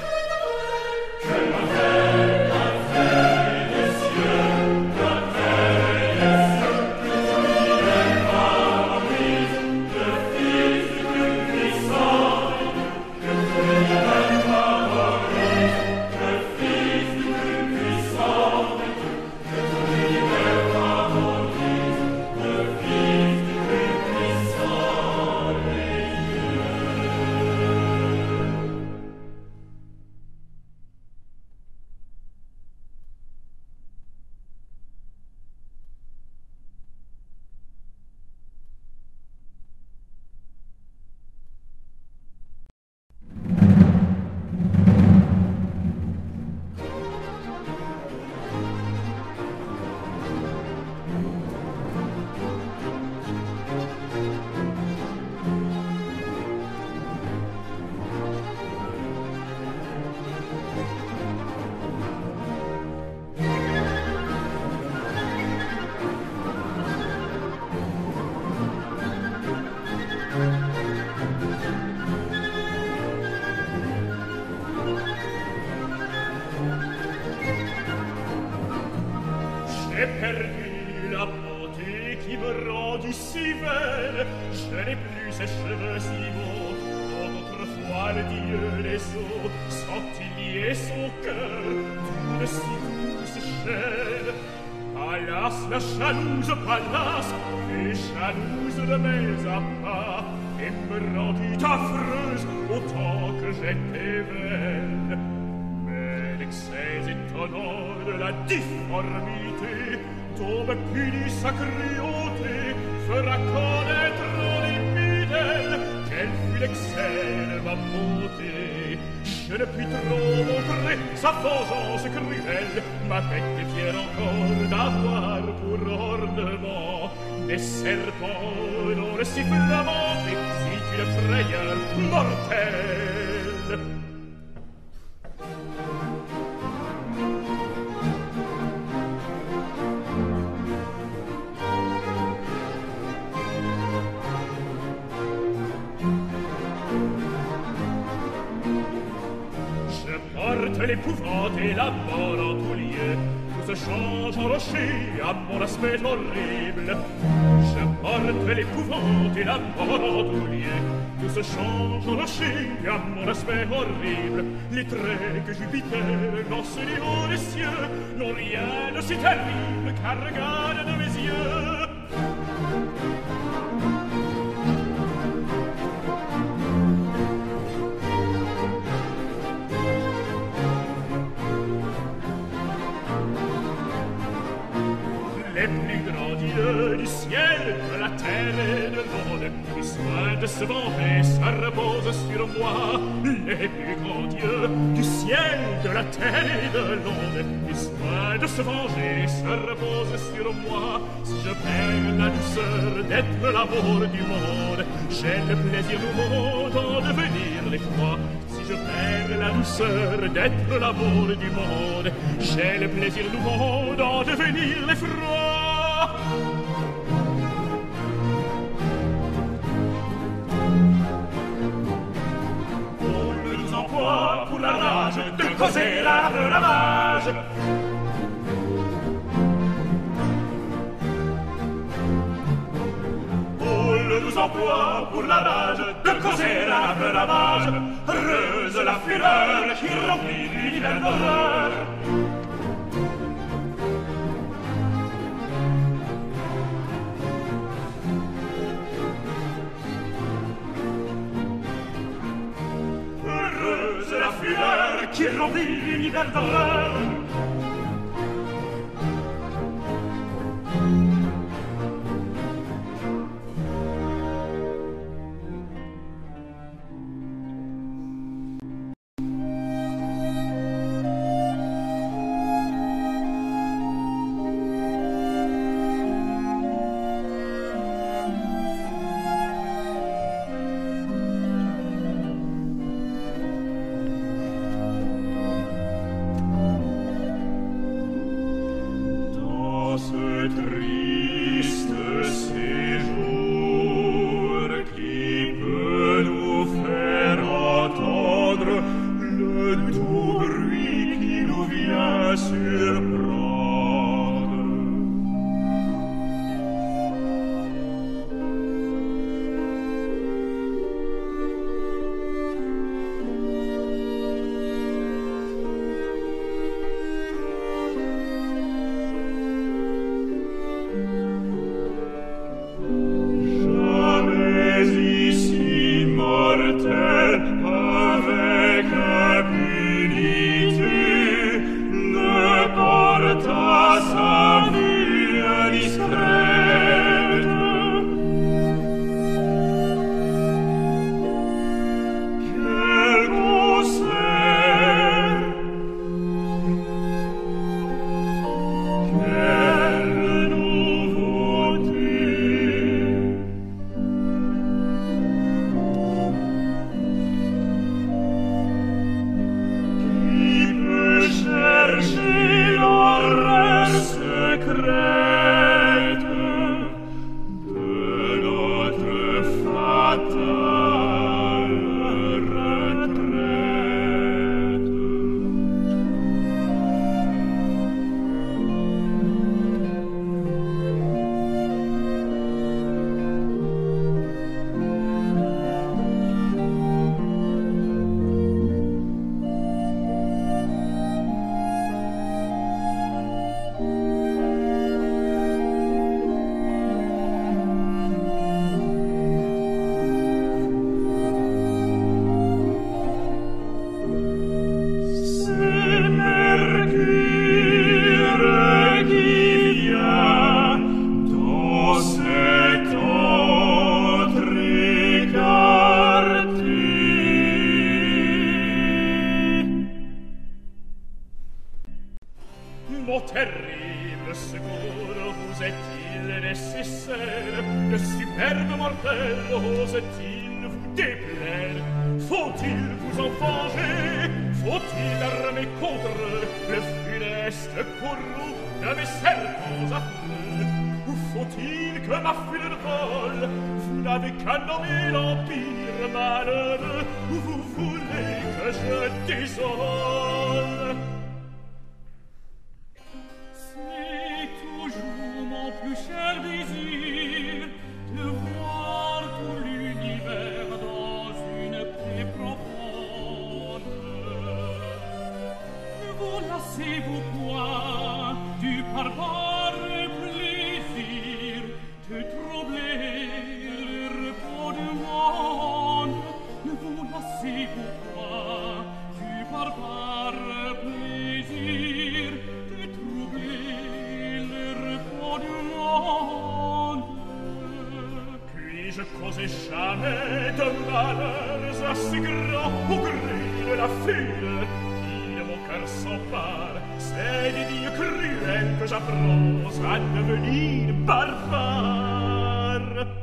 C: Que la terre et les cieux, la terre et les cieux, que tout l'univers favorise le Fils du plus puissant, que tout l'univers favorise le Fils du plus puissant, que tout l'univers favorise le Fils du plus puissant des dieux.
A: j'ai perdu la beauté qui me rendit si belle. Je n'ai plus ces cheveux si beaux dont autrefois le Dieu les eaux sentit lier son cœur d'une si douce chaîne. Alas, la jalouse Pallas est jalouse de mes appas et me rendit affreuse autant que j'étais belle. Mais l'excès étonnant de la difformité dont me punit sa cruauté fera connaître en dépit d'elle quel fut l'excès de ma beauté. Je ne puis trop montrer sa vengeance cruelle, ma bête est fière encore d'avoir pour ornement des serpents dont le sifflement excite une frayeur mortelle. L'épouvante et la mort en tout lieu, tout se change en rocher à mon aspect horrible. Je porte l'épouvante et la mort en tout lieu, tout se change en rocher à mon aspect horrible. Les traits que Jupiter lance du haut des cieux n'ont rien de si terrible qu'un regard de mes yeux. Les plus grands dieux du ciel, de la terre et de l'onde, qui soin de se venger, se reposent sur moi. Les plus grands dieux du ciel, de la terre et de l'onde, qui soin de se venger, se reposent sur moi. Si je perds la douceur d'être l'amour du monde, j'ai le plaisir nouveau d'en devenir l'effroi. Si je perds la douceur d'être l'amour du monde, j'ai le plaisir nouveau d'en devenir l'effroi. On nous emploie pour la rage de causer la ravage. On nous emploie pour la rage de causer la ravage. Heureuse la fureur qui remplit l'univers d'horreur. La fureur qui remplit l'univers d'horreur. Avec impunité, ne pas terrible secours vous est-il nécessaire? Le superbe mortel ose-t-il vous déplaire? Faut-il vous en venger? Faut-il armer contre le funeste courroux de mes serpents affreux? Ou faut-il que ma fule vole? Vous n'avez qu'à nommer l'empire malheureux, ou vous voulez que je désole?
C: C'est toujours mon plus cher désir de voir tout l'univers dans une paix profonde. Ne vous lassez-vous point du barbare plaisir de troubler le repos du monde. Ne vous lassez-vous point du barbare plaisir de troubler le repos du monde.
A: Puis-je causer jamais de malheurs assez grands au gré de la file qui de mon cœur s'empare? C'est des dieux cruels que j'apprends à devenir barbare.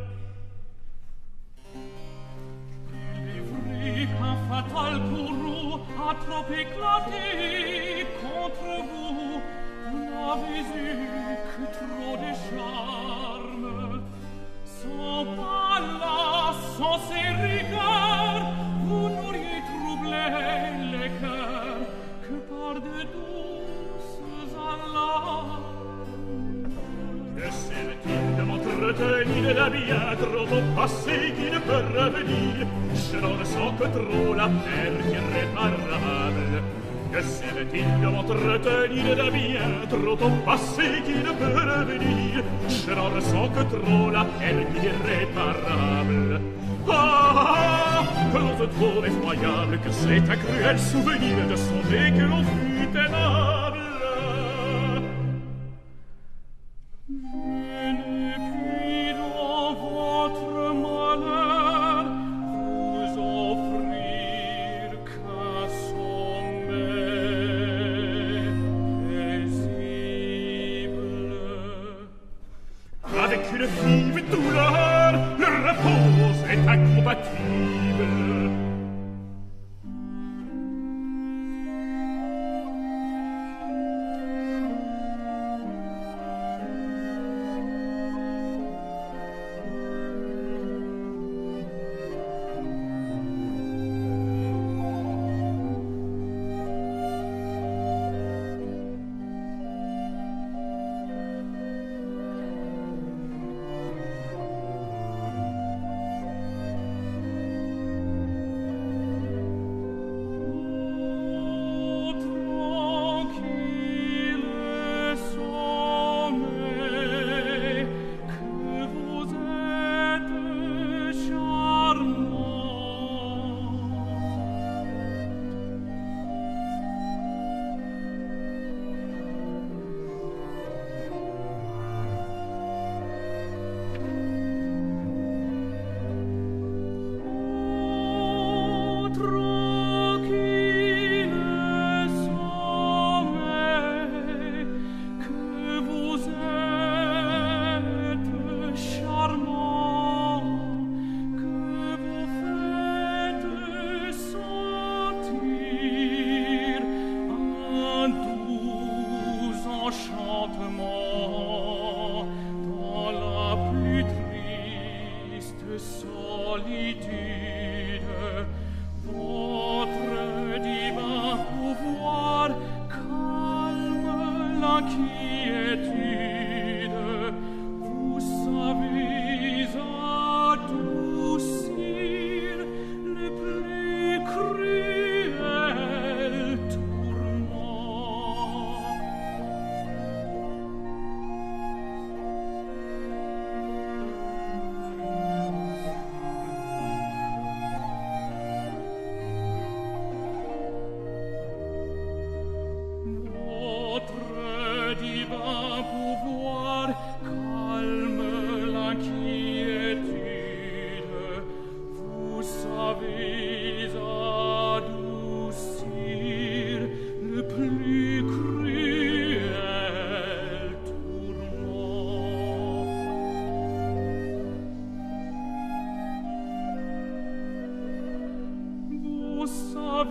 C: Il est vrai qu'un fatal courroux a trop éclaté contre vous. Vous n'avez eu que trop de charme. Sans pallas, sans ses regards, vous n'auriez troublé les cœurs que par de douces alarmes.
A: Que sert-il de m'entretenir de la bien trop au passé qui ne peut revenir? Je n'en ressens que trop la perte irréparable. Que sert-il de m'entretenir de bien trop au passé qui ne peut revenir? Je n'en ressens que trop la perte irréparable. Ah, que l'on se trouve effroyable, que c'est un cruel souvenir de songer que l'on fut aimable.
C: Je ne puis dans votre malheur vous offrir qu'un sommeil paisible.
A: Avec une vive douleur, le repos est incompatible.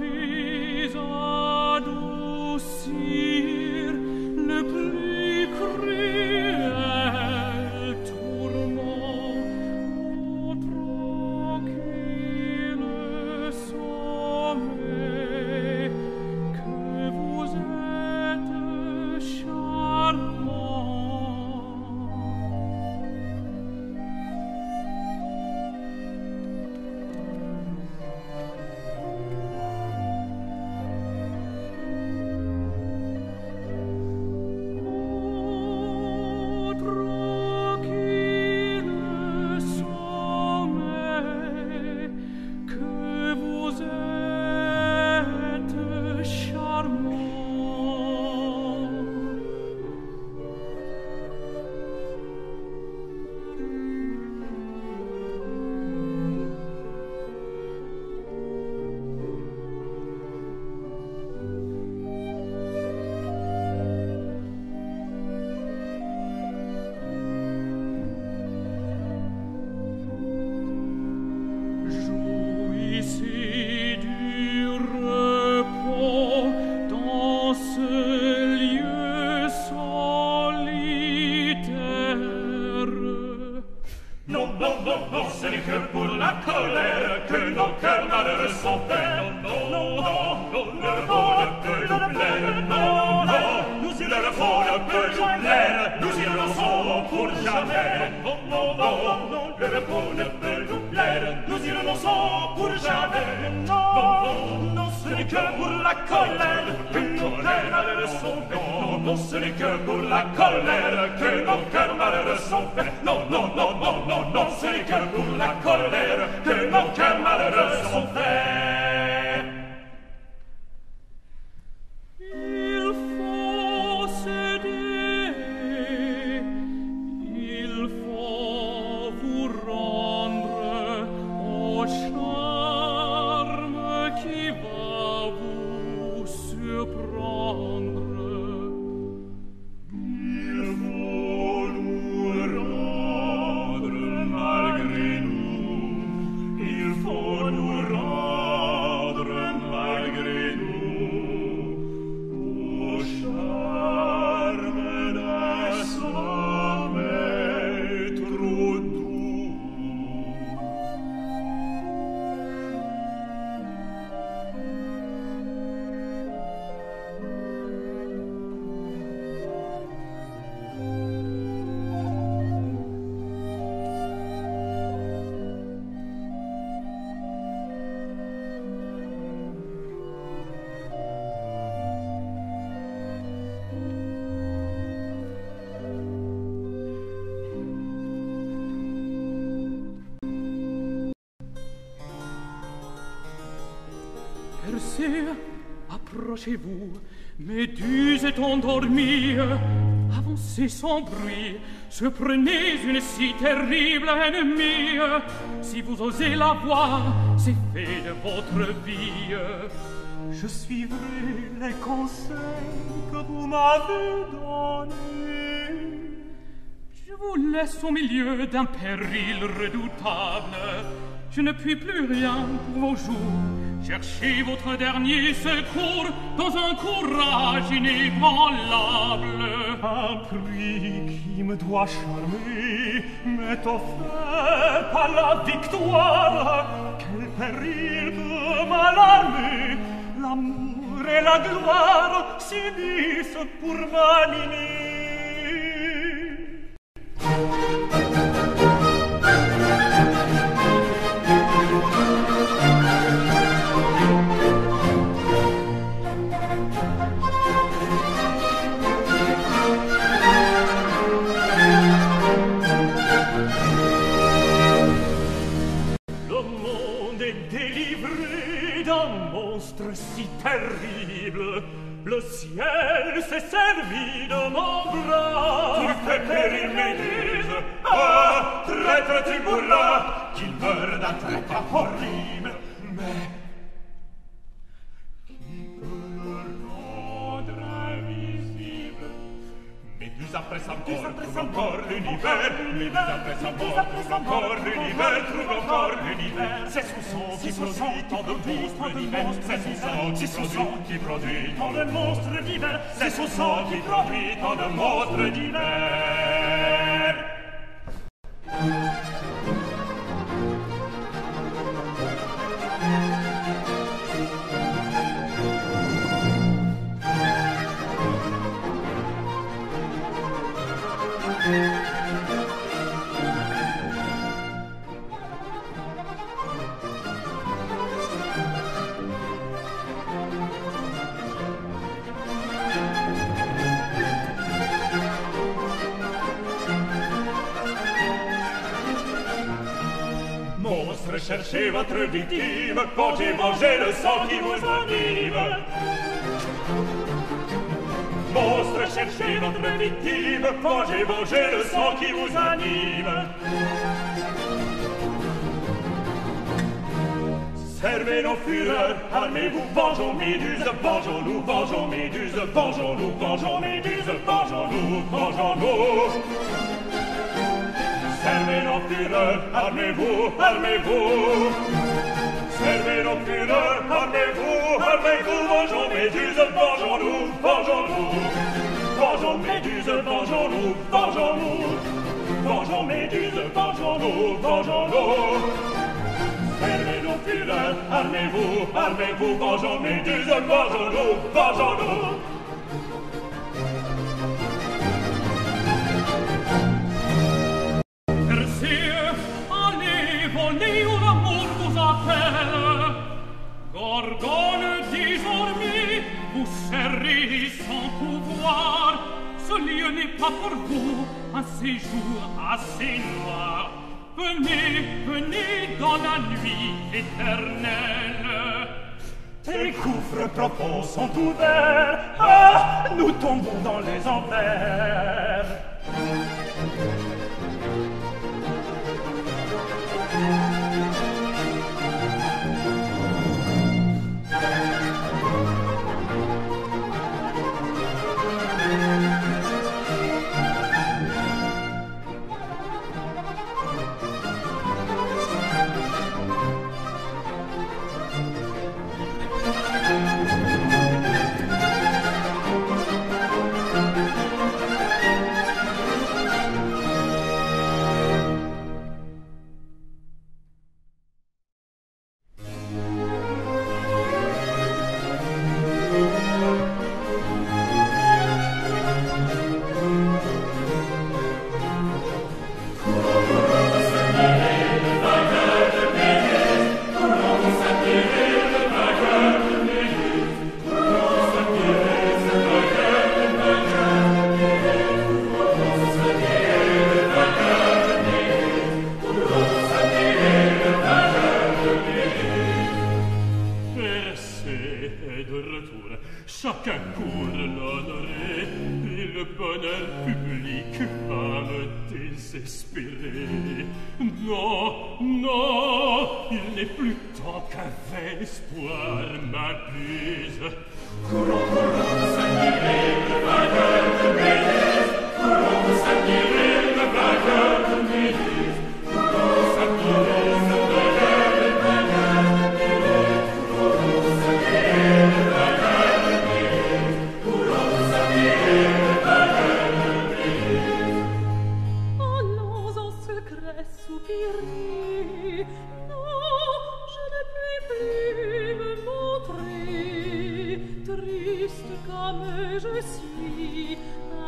C: puis adoucir le plus cruel tourment. Ô tranquille sommeil, que vous êtes charmant. Jouissez du repos dans ce lieu solitaire.
D: Non, non, non, non, ce n'est que pour la colère que nos cœurs malheureux sont faits. Non, non, non, non, le repos ne peut nous plaire. Non, non, le repos ne peut nous plaire. Nous y renonçons pour jamais. Non, non, non, non, le repos ne peut nous plaire. Nous y renonçons pour jamais. Non, non, non, ce n'est que pour la colère que nos cœurs malheureux sont faits. Non, non, ce n'est que pour la colère que nos cœurs malheureux sont faits. Non, non, non, non, non, non, ce n'est que pour la colère que nos cœurs malheureux sont faits.
C: Il faut céder, il faut vous rendre au charme qui va vous surprendre.
D: Il faut nous rendre malgré nous. Il faut nous rendre malgré nous au charme d'un sommeil trop doux.
C: Persée, approchez-vous, Méduse est endormie. Avancez sans bruit, je prenais une si terrible ennemie. Si vous osez la voir, c'est fait de votre vie.
A: Je suivrai les conseils que vous m'avez donnés.
C: Je vous laisse au milieu d'un péril redoutable. Je ne puis plus rien pour vos jours. Cherchez votre dernier secours dans un courage inébranlable.
A: Un prix qui me doit charmer m'est offert par la victoire. Quel péril peut m'alarmer? L'amour et la gloire s'unissent pour m'animer. Si terrible, le ciel s'est servi de mon bras.
D: Tu fais périr Méduse, ah, traître, tu mourras, qu'il meure d'un trait horrible. Mais qui peut le rendre invisible? Méduse a appresse encore l'univers, les appresse encore l'univers, trouve encore l'univers. C'est son sang qui produit tant de monstres d'hiver. C'est son sang qui produit tant de monstres d'hiver. C'est son sang qui produit tant de monstres d'hiver. Monstre, cherchez votre victime, mangez, mangez le sang qui vous anime. Monstre, cherchez votre victime, mangez, mangez le sang qui vous anime. Servez nos fureurs, armez-vous, vengeons Méduse, vengeons-nous, vengeons Méduse, vengeons-nous, vengeons Méduse, vengeons-nous, vengeons-nous. Servez nos fureurs, armez-vous, armez-vous. Servez nos fureurs, armez-vous, armez-vous. Vengeons Méduse, vengeons-nous, vengeons-nous. Vengeons Méduse, vengeons-nous, vengeons-nous. Vengeons Méduse, vengeons-nous, vengeons-nous. Servez nos fureurs, armez-vous, armez-vous. Vengeons Méduse, vengeons-nous, vengeons-nous.
C: Gorgone désormais, vous serez sans pouvoir. Ce lieu n'est pas pour vous un séjour assez noir. Venez, venez dans la nuit éternelle.
D: Tes gouffres profonds sont ouverts. Ah, nous tombons dans les enfers.
C: Chacun court l'honorer, et le bonheur public va me désespérer. Non, non, il n'est plus temps qu'un vain espoir m'abuse. Courons, courons, s'admirer le vainqueur de Méduse. Courons, s'admirer le vainqueur de Méduse. Courons, s'admirer le vainqueur de Méduse. Courons, s'admirer le vainqueur de Méduse. Courons, s'admirer le vainqueur de Méduse.
B: Allons en secret soupirer. Non, je ne puis plus me montrer. Triste comme je suis,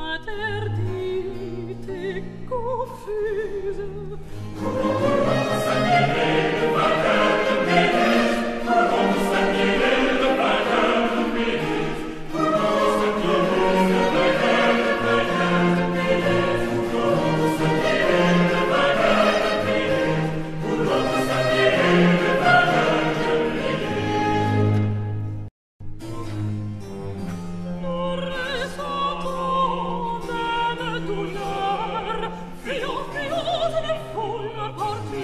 B: interdite et confuse.
C: Courons, courons, s'admirer le vainqueur de Méduse. Courons, s'admirer le vainqueur de Méduse. Courons, s'admirer le vainqueur de Méduse. Courons, s'admirer le vainqueur de Méduse. Courons, s'admirer le vainqueur de Méduse.
B: Nous ressentons même douleur, fuyons, fuyons, de foule partout.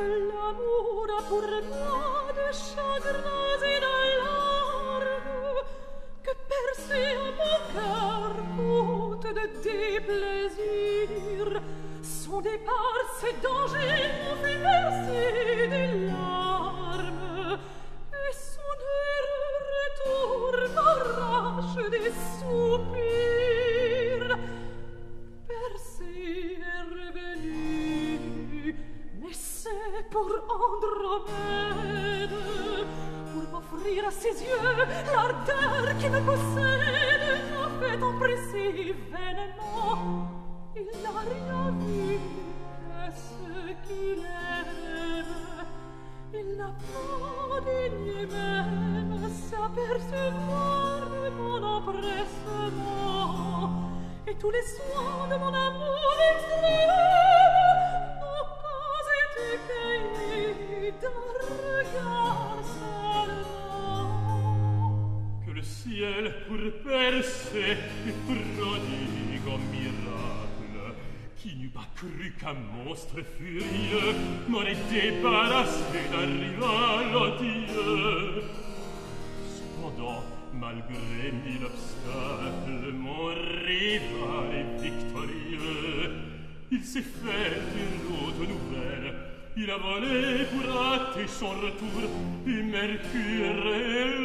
B: l'amour a pour moi de chagrins et de larmes, que percer à mon cœur coûte de déplaisir. Son départ, ses dangers m'ont fait verser des larmes, et son heureux retour m'arrache des soupirs. Persée est revenu, mais c'est pour Andromède, pour m'offrir à ses yeux l'ardeur qui me possède, m'a fait empresser vainement. Il n'a rien vu que ce qu'il aime. Il n'a pas daigné même s'apercevoir de mon empressement, et tous les soins de mon amour extrême n'ont pas été cueillis d'un regard seulement.
A: Que le ciel pour percer et prodigue au miracle, qui n'eût pas cru qu'un monstre furieux m'aurait débarrassé d'un rival odieux. Cependant, malgré mille obstacles, mon rival est victorieux. Il s'est fait une autre nouvelle. Il a volé pour hâter son retour, et Mercure et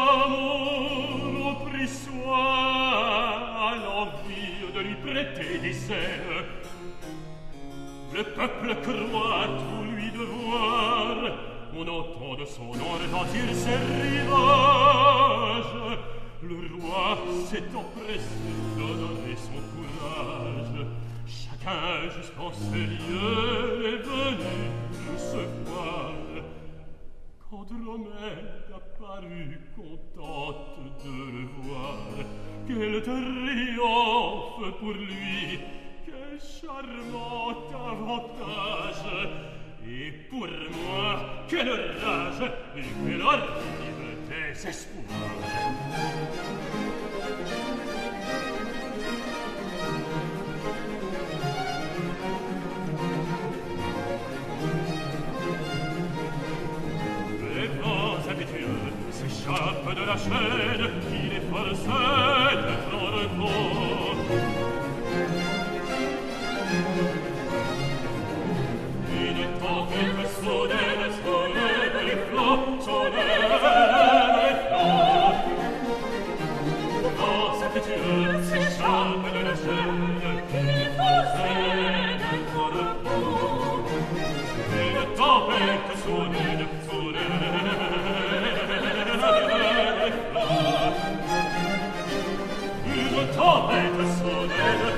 A: l'amour ont pris soin à l'envie de lui prêter des ailes. Le peuple croit tout lui devoir, on entend de son nom retentir ses rivages. Le roi s'est empressé d'honorer son courage. Chacun jusqu'en ce lieu est venu recevoir. Qu'Andromède apparut contente de le voir. Quel triomphe pour lui, quel charmant avantage. Et pour moi, quelle rage et quel horrible désespoir. Les vents impétueux s'échappent de la chaîne qui les forçait d'être en repos. Une tempête soudaiine soulève les flots, soulève les flots. Les vents impétueux s'échappent de la chaîne qui les forçait d'être en repos. Une tempête soudaiine une tempête soulève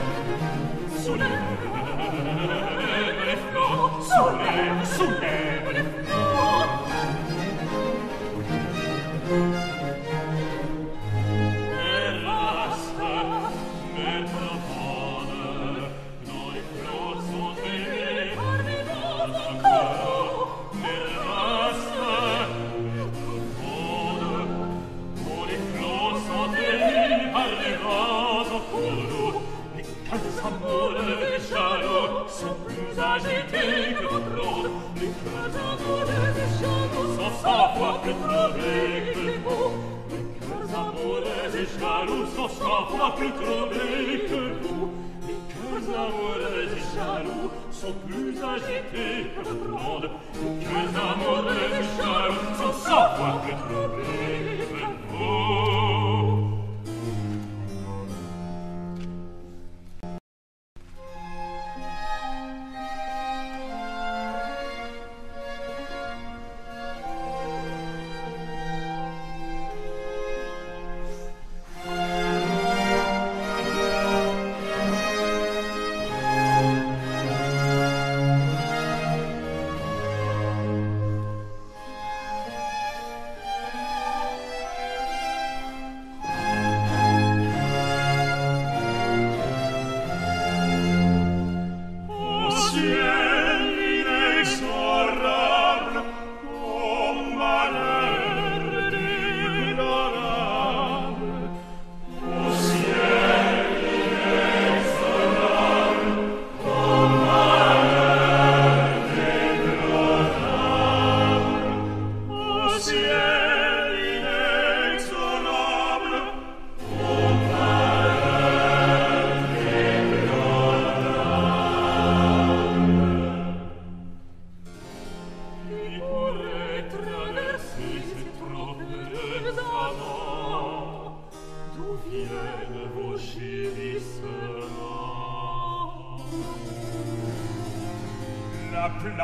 A: les flots, soulève les flots. Mer vaste, mer profonde, dont les flots sont élevés par des vents encore. Mer vaste, mer profonde, dont les flots sont élevés par des vents encore. Les cœurs amoureux des jaloux sont plus agités que notre monde. Les cœurs amoureux des jaloux sont 100 fois plus troublés que vous. Les cœurs amoureux des jaloux sont 100 fois plus troublés que vous. Les cœurs amoureux des jaloux sont plus agités que notre monde. Les cœurs amoureux des jaloux sont 100 fois plus troublés que vous.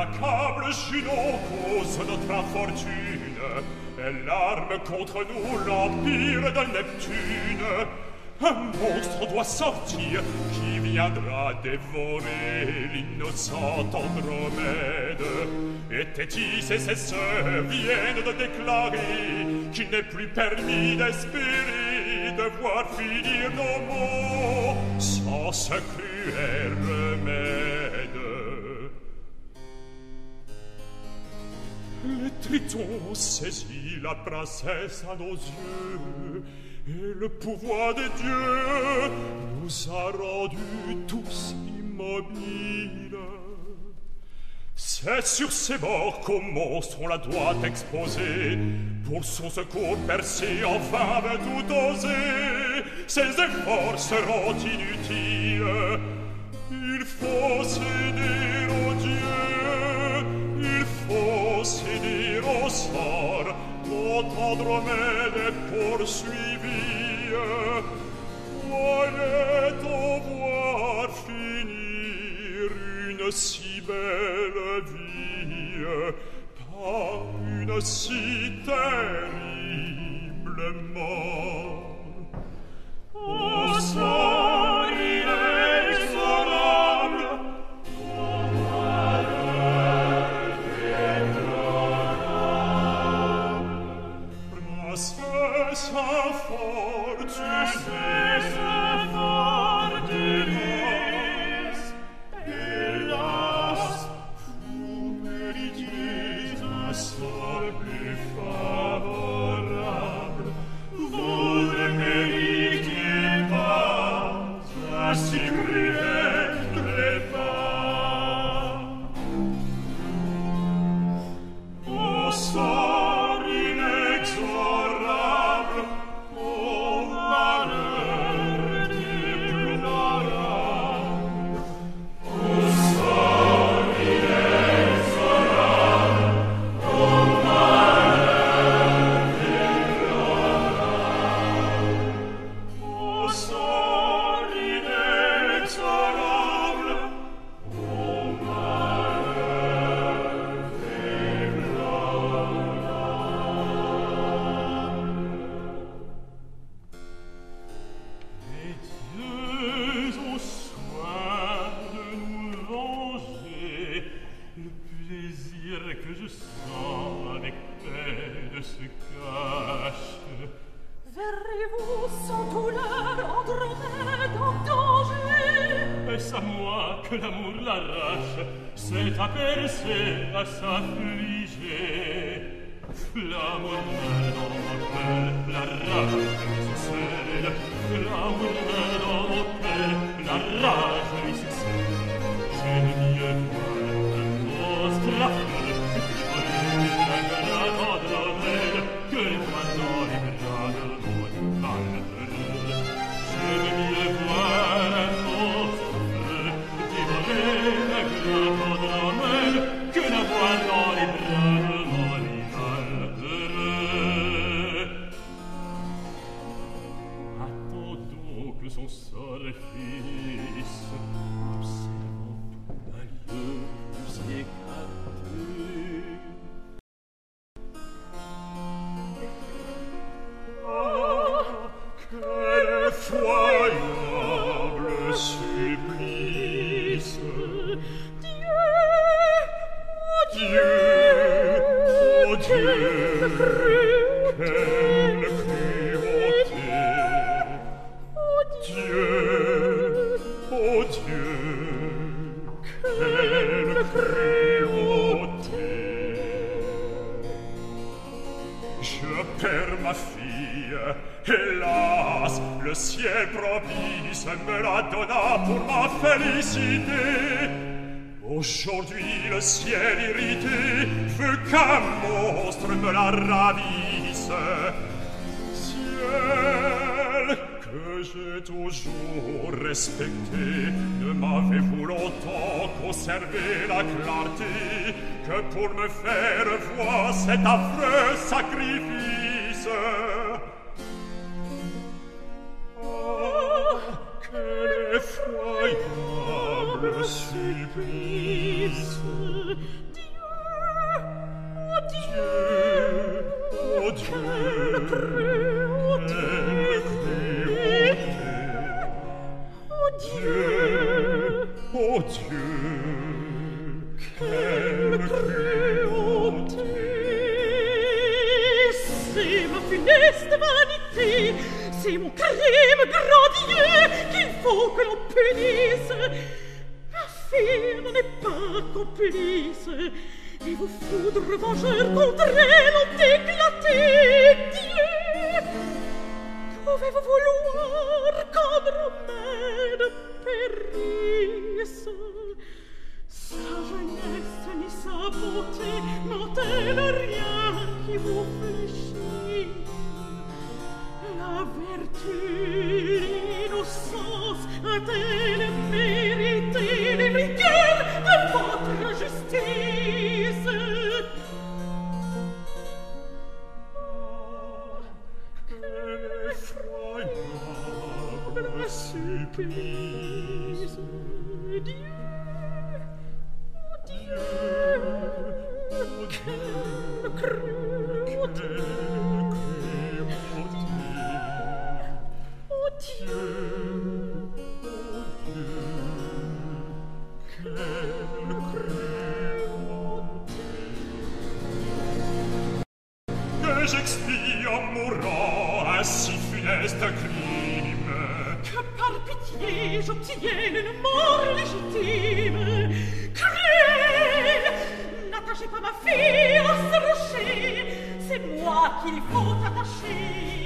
D: L'accable Junon cause notre infortune. Elle arme contre nous l'empire de Neptune. Un monstre doit sortir qui viendra dévorer l'innocente Andromède. Et Thétis et ses sœurs viennent de déclarer qu'il n'est plus permis d'espérer de voir finir nos maux sans ce cruel remède. Le Triton saisit la princesse à nos yeux, et le pouvoir de Dieu nous a rendus tous immobiles. C'est sur ses bords qu'au monstre on la doit exposer. Pour son secours percé, enfin veut tout oser. Ses efforts seront inutiles. Il faut céder au Dieu, il faut céder au sort. Notre Andromède est poursuivie. Croyait-on voir finir une si belle vie par une si terrible mort? Au sort inexorable, au malheur déplorable, princesse infortuneuse, hélas, vous méritiez un sort plus favorable. Vous ne méritiez pas un si cruel trépas. Au sort inexorable, au malheur déplorable, au sort inexorable, au malheur déplorable, au sort inexorable, au malheur Les dieux ont soin de nous venger. Le plaisir que je sens avec peine se cache.
B: Verrez-vous sans douleur Andromède en danger?
C: Est-ce à moi que l'amour l'arrache? C'est à percer, à s'affliger. L'amour meurt dans mon cœur, la rage lui succède. L'amour meurt dans mon cœur, la rage lui succède. J'aime mieux voir un monstre affreux voler la grande Andromède que le voir dans les bras de mon malheureux. J'aime mieux voir un monstre affreux dévorer la grande Andromède que la voir dans les bras de mon malheureux. Attendons que son sort finisse, observons tout un lieu plus écarté.
D: Ah, quel effroyable supplice! Dieu, oh Dieu, quelle cruauté! Dieu, oh Dieu, quelle cruauté! Je perds ma fille, hélas, le ciel propice me la donna pour ma félicité. Aujourd'hui le ciel irrité veut qu'un monstre me la ravisse. Ciel que j'ai toujours respecté, ne m'avez-vous longtemps conservé la clarté que pour me faire voir cet affreux sacrifice? Oh, quel effroyable supplice!
B: C'est mon crime grandieux qu'il faut que l'on punisse. Ma fille n'en est pas complice, et vos foudres vengeurs contre elle ont éclaté. Dieu, pouvez-vous vouloir qu'Andromède périsse? Sa jeunesse ni sa beauté n'ont-elles rien qui vous fléchit? La vertu, l'innocence a-t-elle mérité les rigueurs de votre justice? Oh, quel effroyable supplice! Dieu, oh Dieu, quelle cruauté! Dieu, quelle cruauté!
D: Que j'expie en mourant un si funeste crime,
B: que par pitié j'obtienne une mort légitime. Cruel, n'attachez pas ma fille à ce rocher, c'est moi qu'il faut attacher.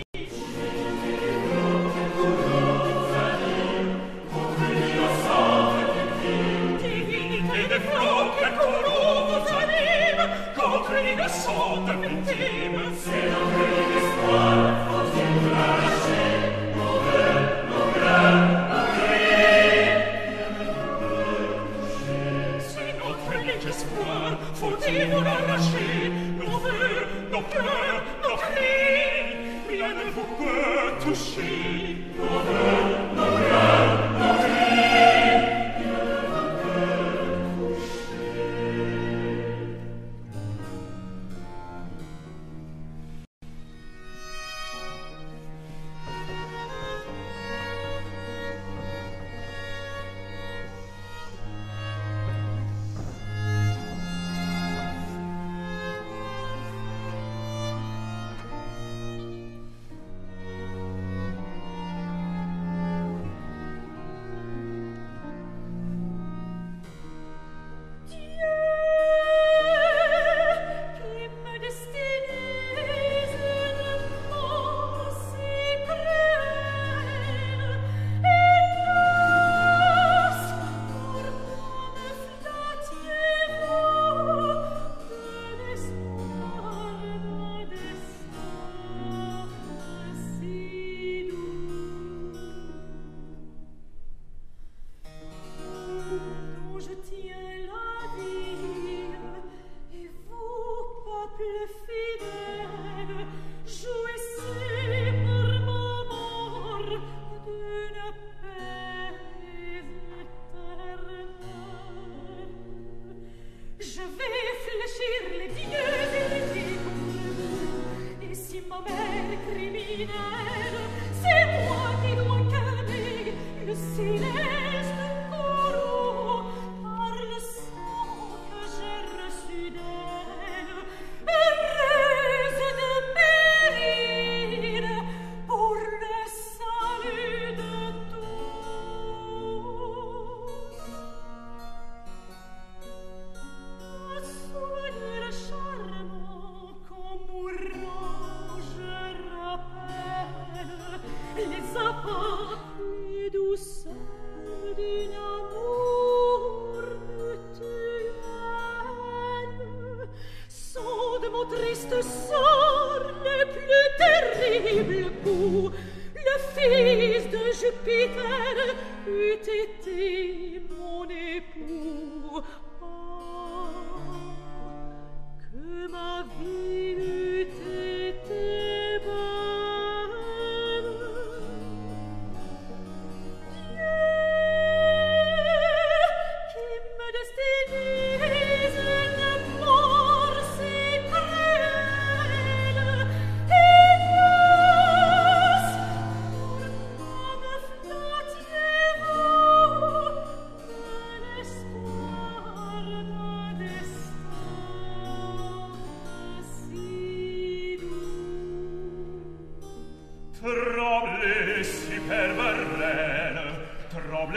D: Contre l'innocente victime, c'est la vraie histoire, faut-il la lâcher? Nos voeux, c'est notre unique espoir, faut-il nous l'arracher? Nos voeux, nos pleurs, nos cris, rien ne vous peut toucher. Nos voeux, nos pleurs, nos cris.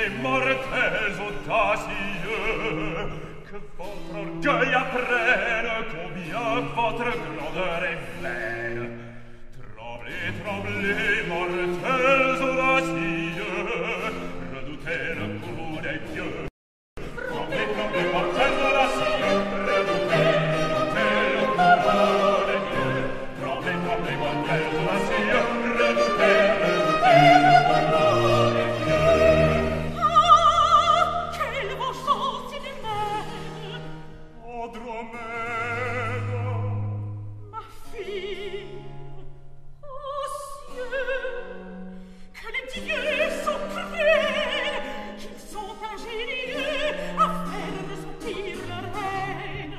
D: les mortels audacieux, que votre orgueil apprenne combien votre grandeur est vaine. Tremblez, tremblez, mortels audacieux, redoutez le coup des dieux. Tremblez, tremblez, mortels audacieux, redoutez le coup des dieux. Tremblez, tremblez, mortels audacieux, redoutez le coup des dieux.
B: Ah, quelle vengeance inhumaine!
D: Andromède,
B: Ma fille, ô cieux, que les dieux sont cruels, qu'ils sont ingénieux à faire ressentir leur haine.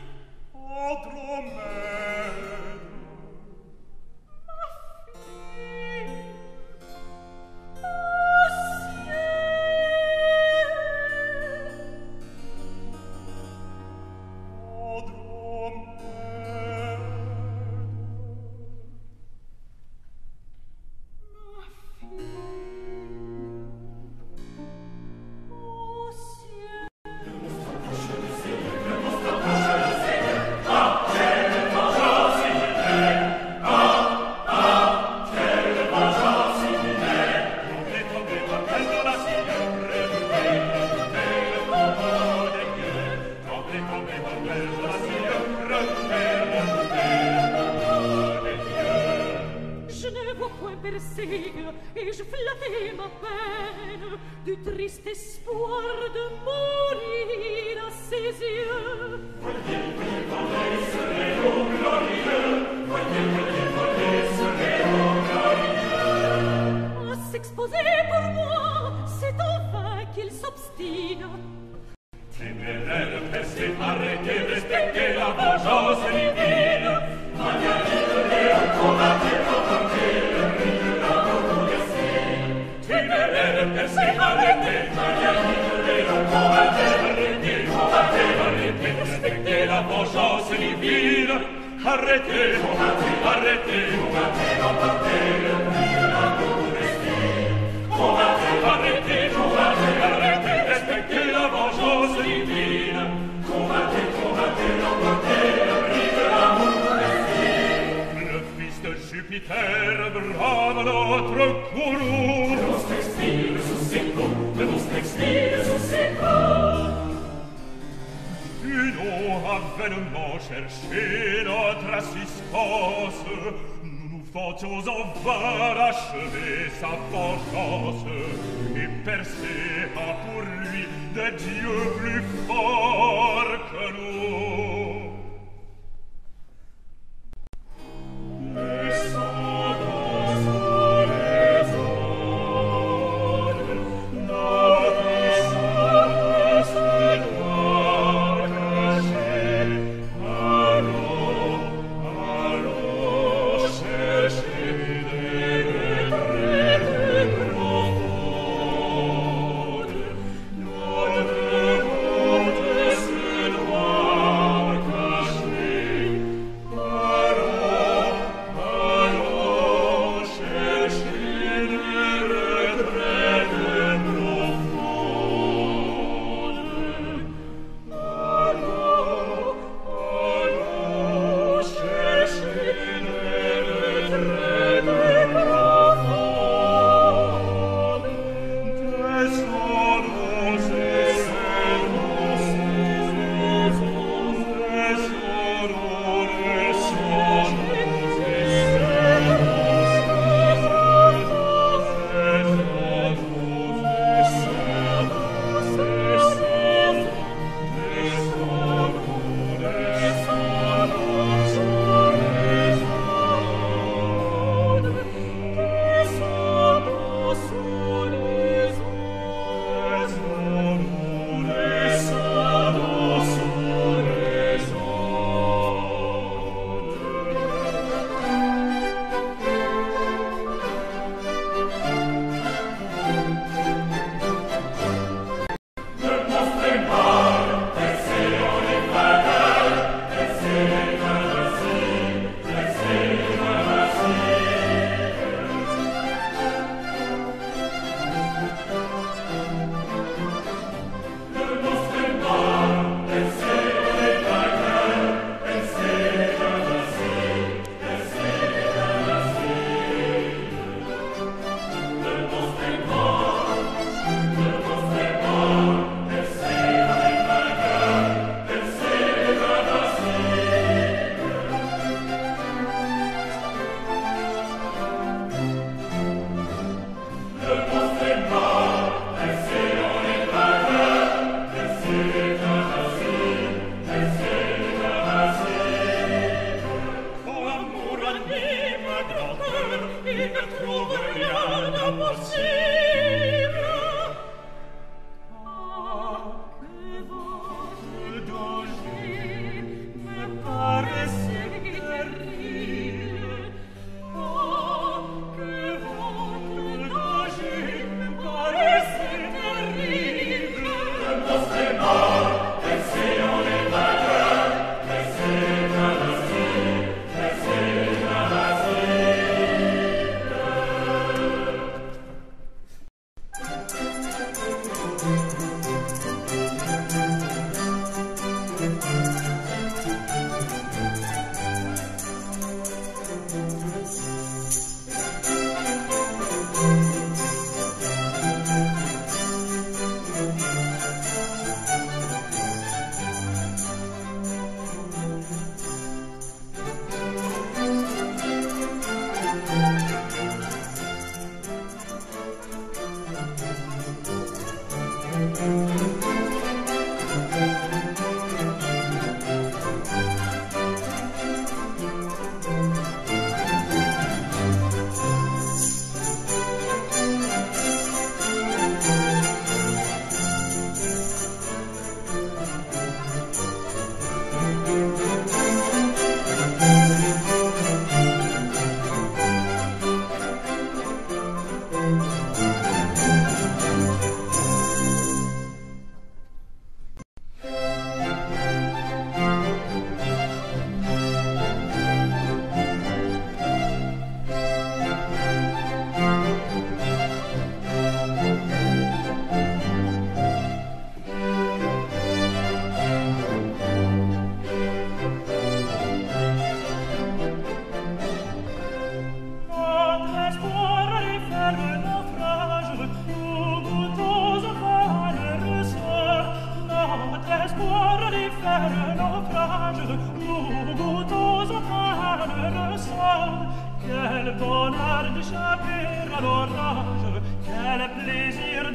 D: Andromède,
B: Ma fille, ô cieux, je ne vois point percer et je flattais ma peine du triste espoir de mourir à ses yeux. À s'exposer pour moi, c'est en vain qu'il s'obstine.
D: téméraire, percez, arrêtez, respectez la vengeance divine. Téméraire, percez, arrêtez, arrêtez, respectez la vengeance divine. Arrêtez, arrêtez, arrêtez, arrêtez, respectez la vengeance divine. Combattez, combattez, l'emportez, vive l'amour d'esprit. Le fils de Jupiter brave notre courroux. Le monstre expire sous ses coups, le monstre expire sous ses coups. Une eau a vainement cherché notre assistance. Nous nous vantions en vain d'achever sa vengeance. Et Persée a pour lui des dieux plus forts que nous. Descendons sous les ondes, notre puissance doit cacher. Allons, allons chercher des retraites profondes. Notre route se doit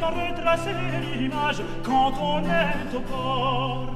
A: retracer l'image quand on est au port.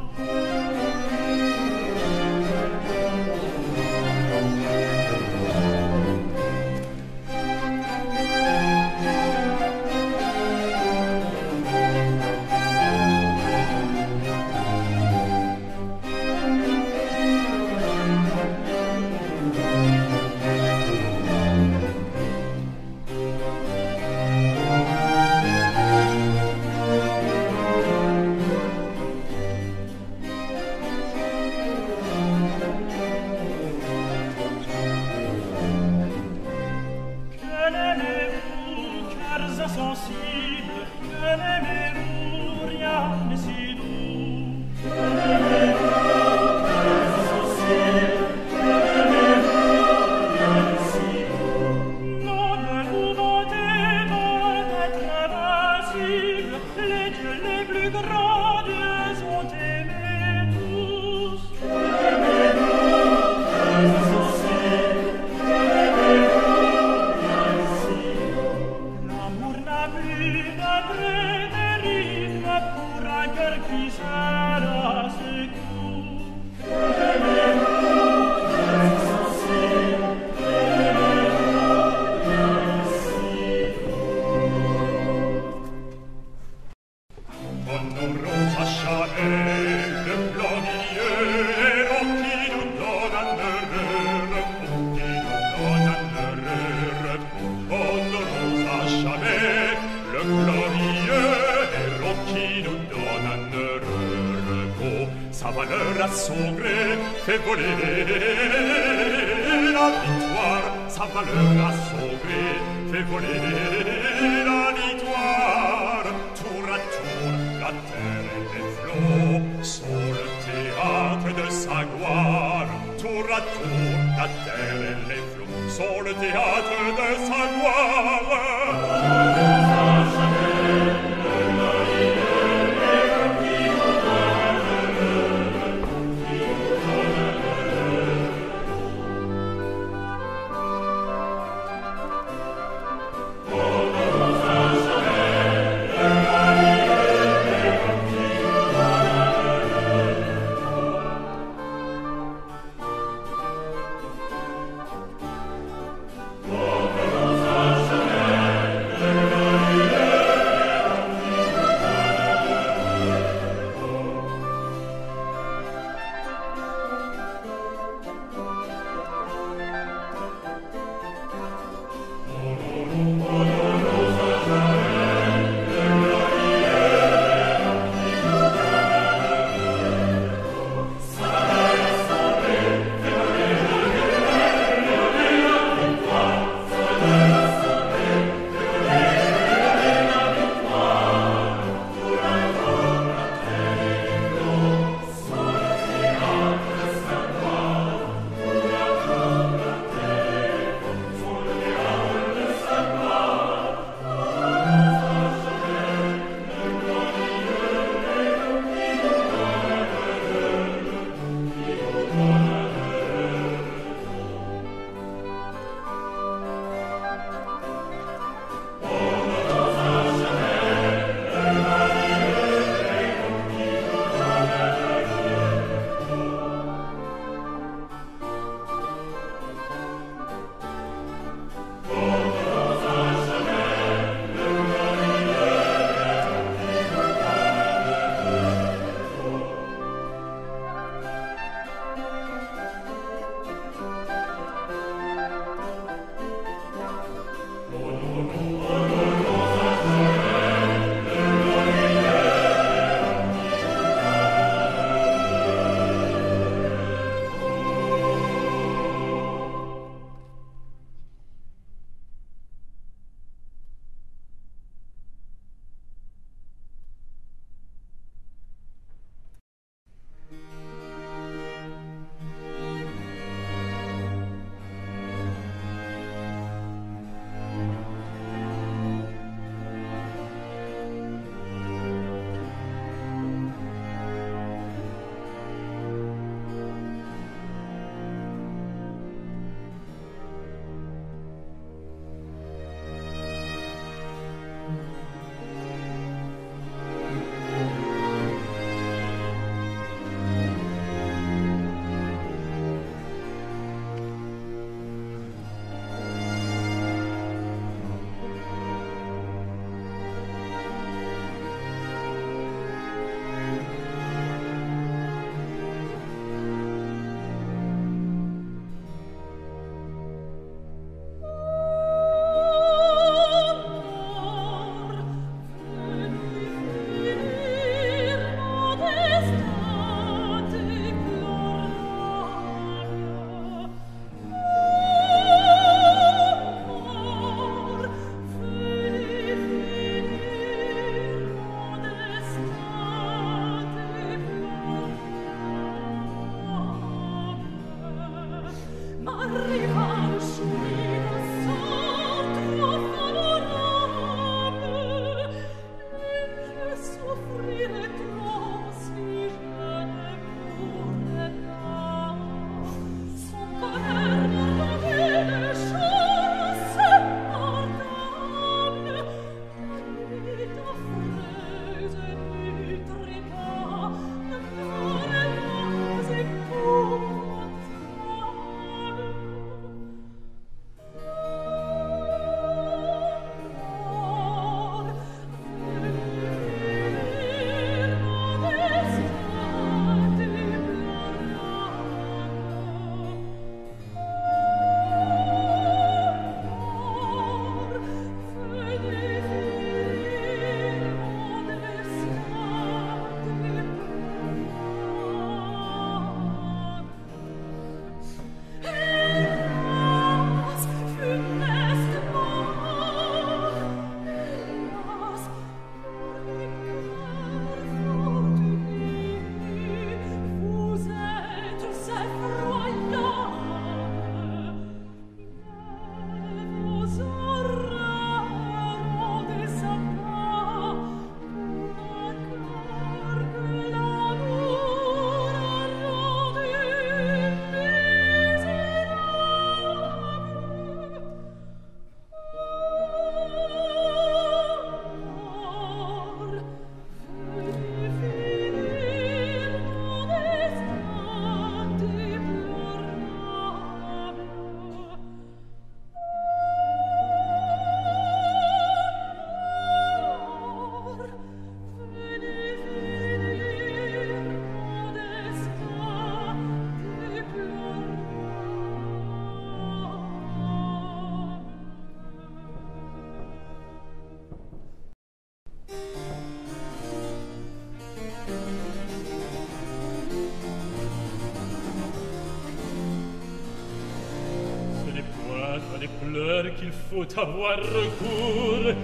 D: Qu'il faut avoir recours.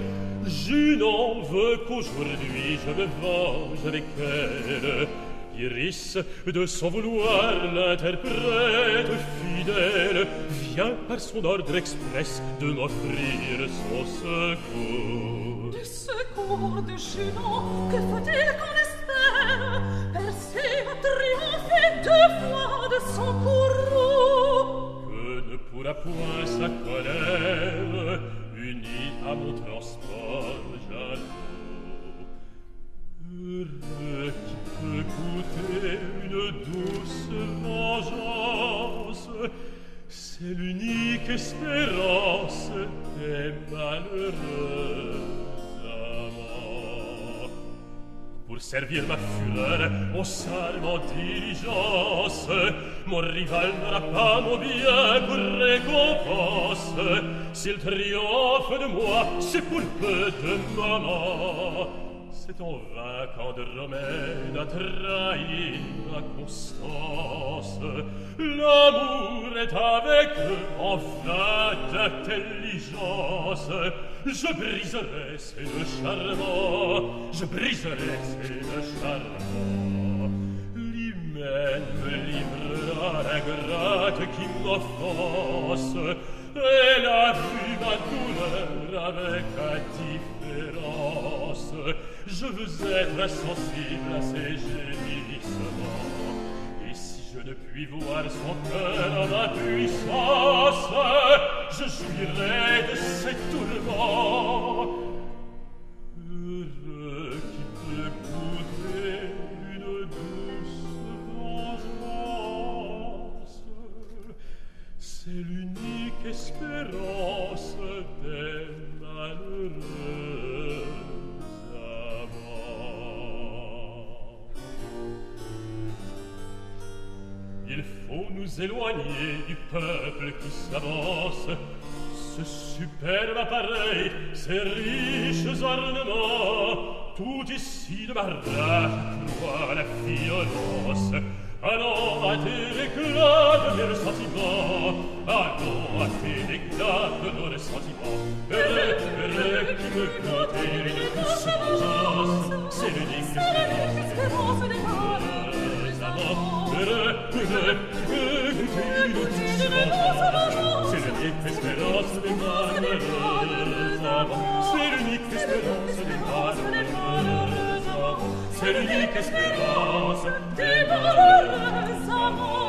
D: Je n'en veux qu'aujourd'hui je me venge avec elle. Iris, de son vouloir, l'interprète fidèle, vient par son ordre express de m'offrir son secours.
B: Du secours de Junon, que faut-il qu'on espère? Persée va triompher 2 fois de son courroux.
D: Que ne pourra point sa colère, unie à mon transport jaloux. Heureux qui peut goûter une douce vengeance, c'est l'unique espérance des malheureux amants. Pour servir ma fureur, mon salme en diligence, mon rival n'aura pas mon bien pour récompense. S'il triomphe de moi, c'est pour peu de moments. C'est en vain qu'Andromède a trahi ma constance. L'amour est avec eux, enfin d'intelligence. Je briserai ces deux charmants, je briserai ces deux charmants. L'hymen me livrera l'ingrate qui m'offense. Elle a vu ma douleur avec indifférence. Je veux être insensible à ses gémissements. Et si je ne puis voir son cœur en ma puissance, je jouirai de ses tourments. Heureux qui peut goûter une douce vengeance, c'est l'unique espérance des malheureux amants. Il faut nous éloigner du peuple qui s'avance. Ce superbe appareil, ces riches ornements, tout ici de ma rage croit la violence. Allons, hâtez l'éclat de mes sentiments. Allons, hâtez l'éclat de nos sentiments. Heureux, heureux qui me goûte une douce vengeance, c'est l'unique espérance des malheureux amants. Heureux, heureux qui me beauté d'une sauvage. C'est l'unique espérance des malheureux amants. C'est l'unique espérance des malheureux amants. C'est l'unique espérance des malheureux amants.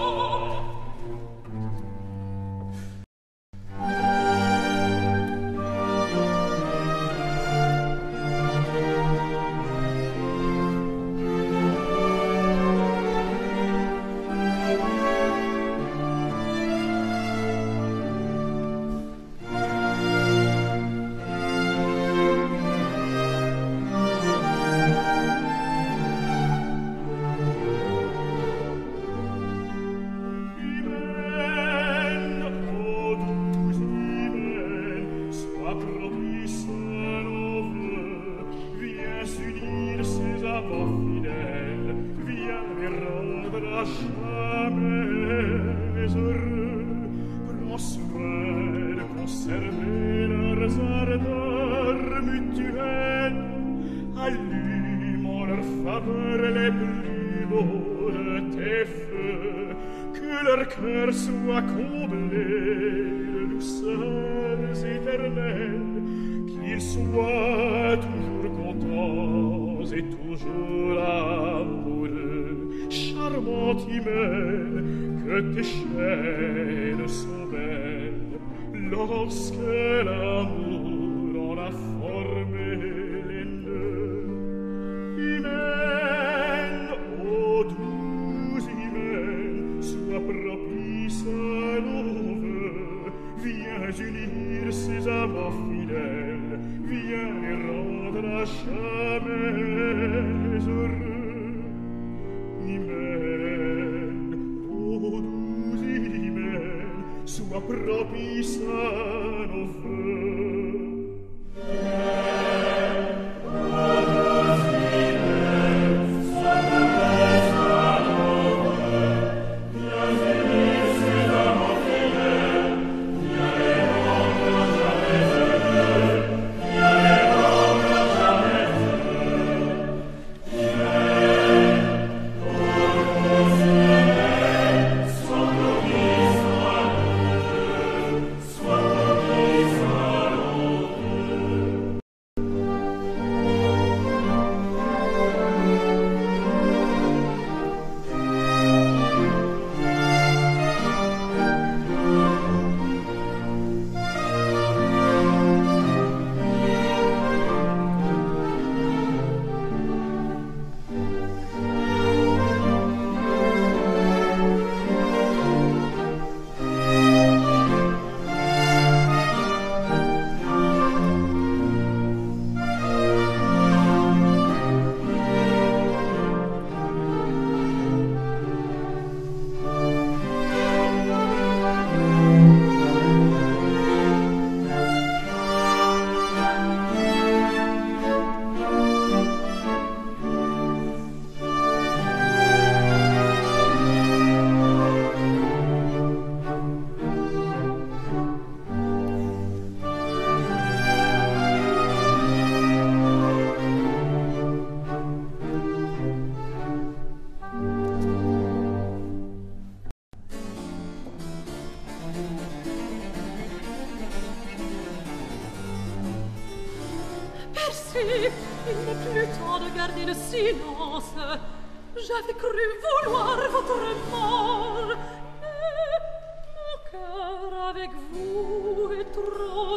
B: J'avais cru vouloir votre mort, mais mon cœur avec vous est trop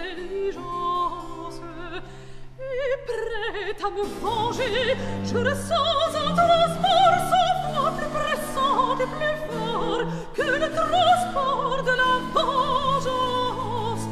B: d'intelligence. Et prêt à me venger, je ressens un transport sans foi plus pressant et plus fort que le transport de la vengeance.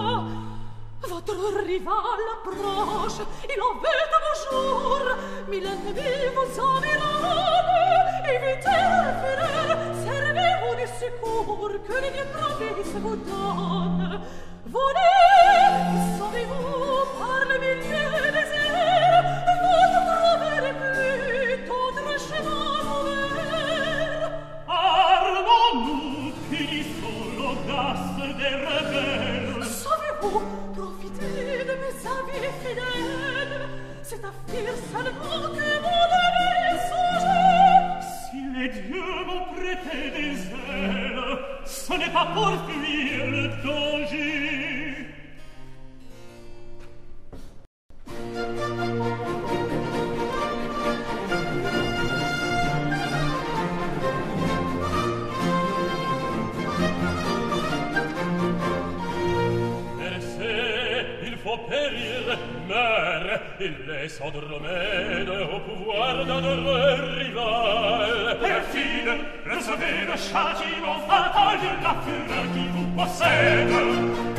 B: Votre rival approche, il en veut à vos jours, mille ennemis vous environnent, évitez leur fureur, servez-vous du secours que les dieux propices vous donnent. Venez, sauvez-vous par le milieu des airs, vous ne trouverez plus d'autre chemin ouvert.
D: Armons-nous, punissons l'audace des rebelles.
B: Sauvez-vous, profitez de mes amis fidèles, c'est à fuir seulement que vous devez songer.
D: Si les dieux m'ont prêté des ailes,
A: ce n'est pas pour fuir le danger.
D: Périr, meurt, il laisse Andromède au pouvoir d'un heureux rival.
A: Perfide, recevez le châtiment fatal de la fureur qui vous possède.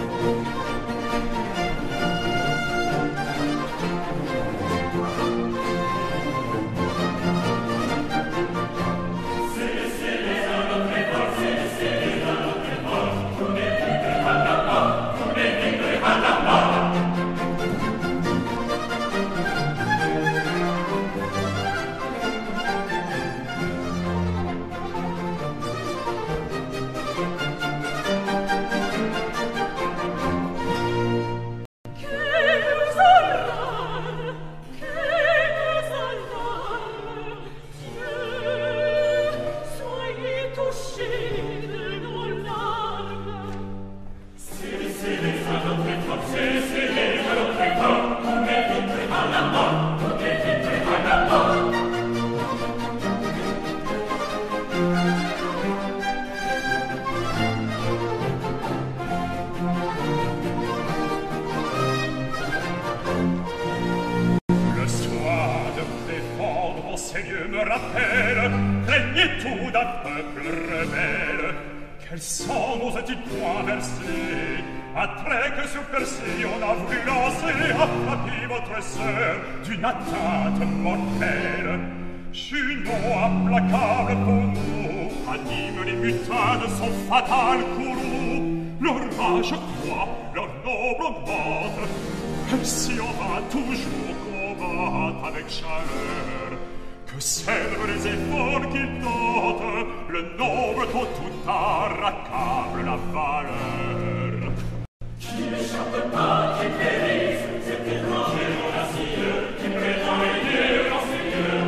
D: Quel sang n'osait-il point verser? Après que sur Persie on a voulu lancer à frapper votre sœur d'une atteinte mortelle. Junon implacable pour nous anime les mutins de son fatal courroux. Leur rage croît, leur noble augmente. Persie en va toujours combattre avec chaleur. Que servent les efforts qu'il tente, le noble tôt tout tard accable la valeur.
A: Qui n'échappe pas, qui périsse, c'est étranger audacieux, qui prétend aider l'enseigneur.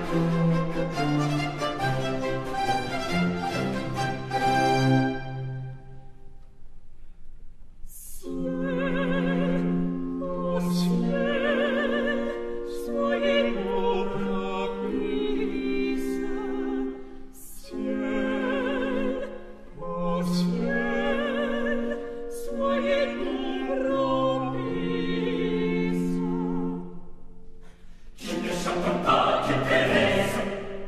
A: Ciel, ô ciel, soyez-nous propices. Ciel, ô ciel, soyez-nous propices. Qui n'échappe pas, qui périsse.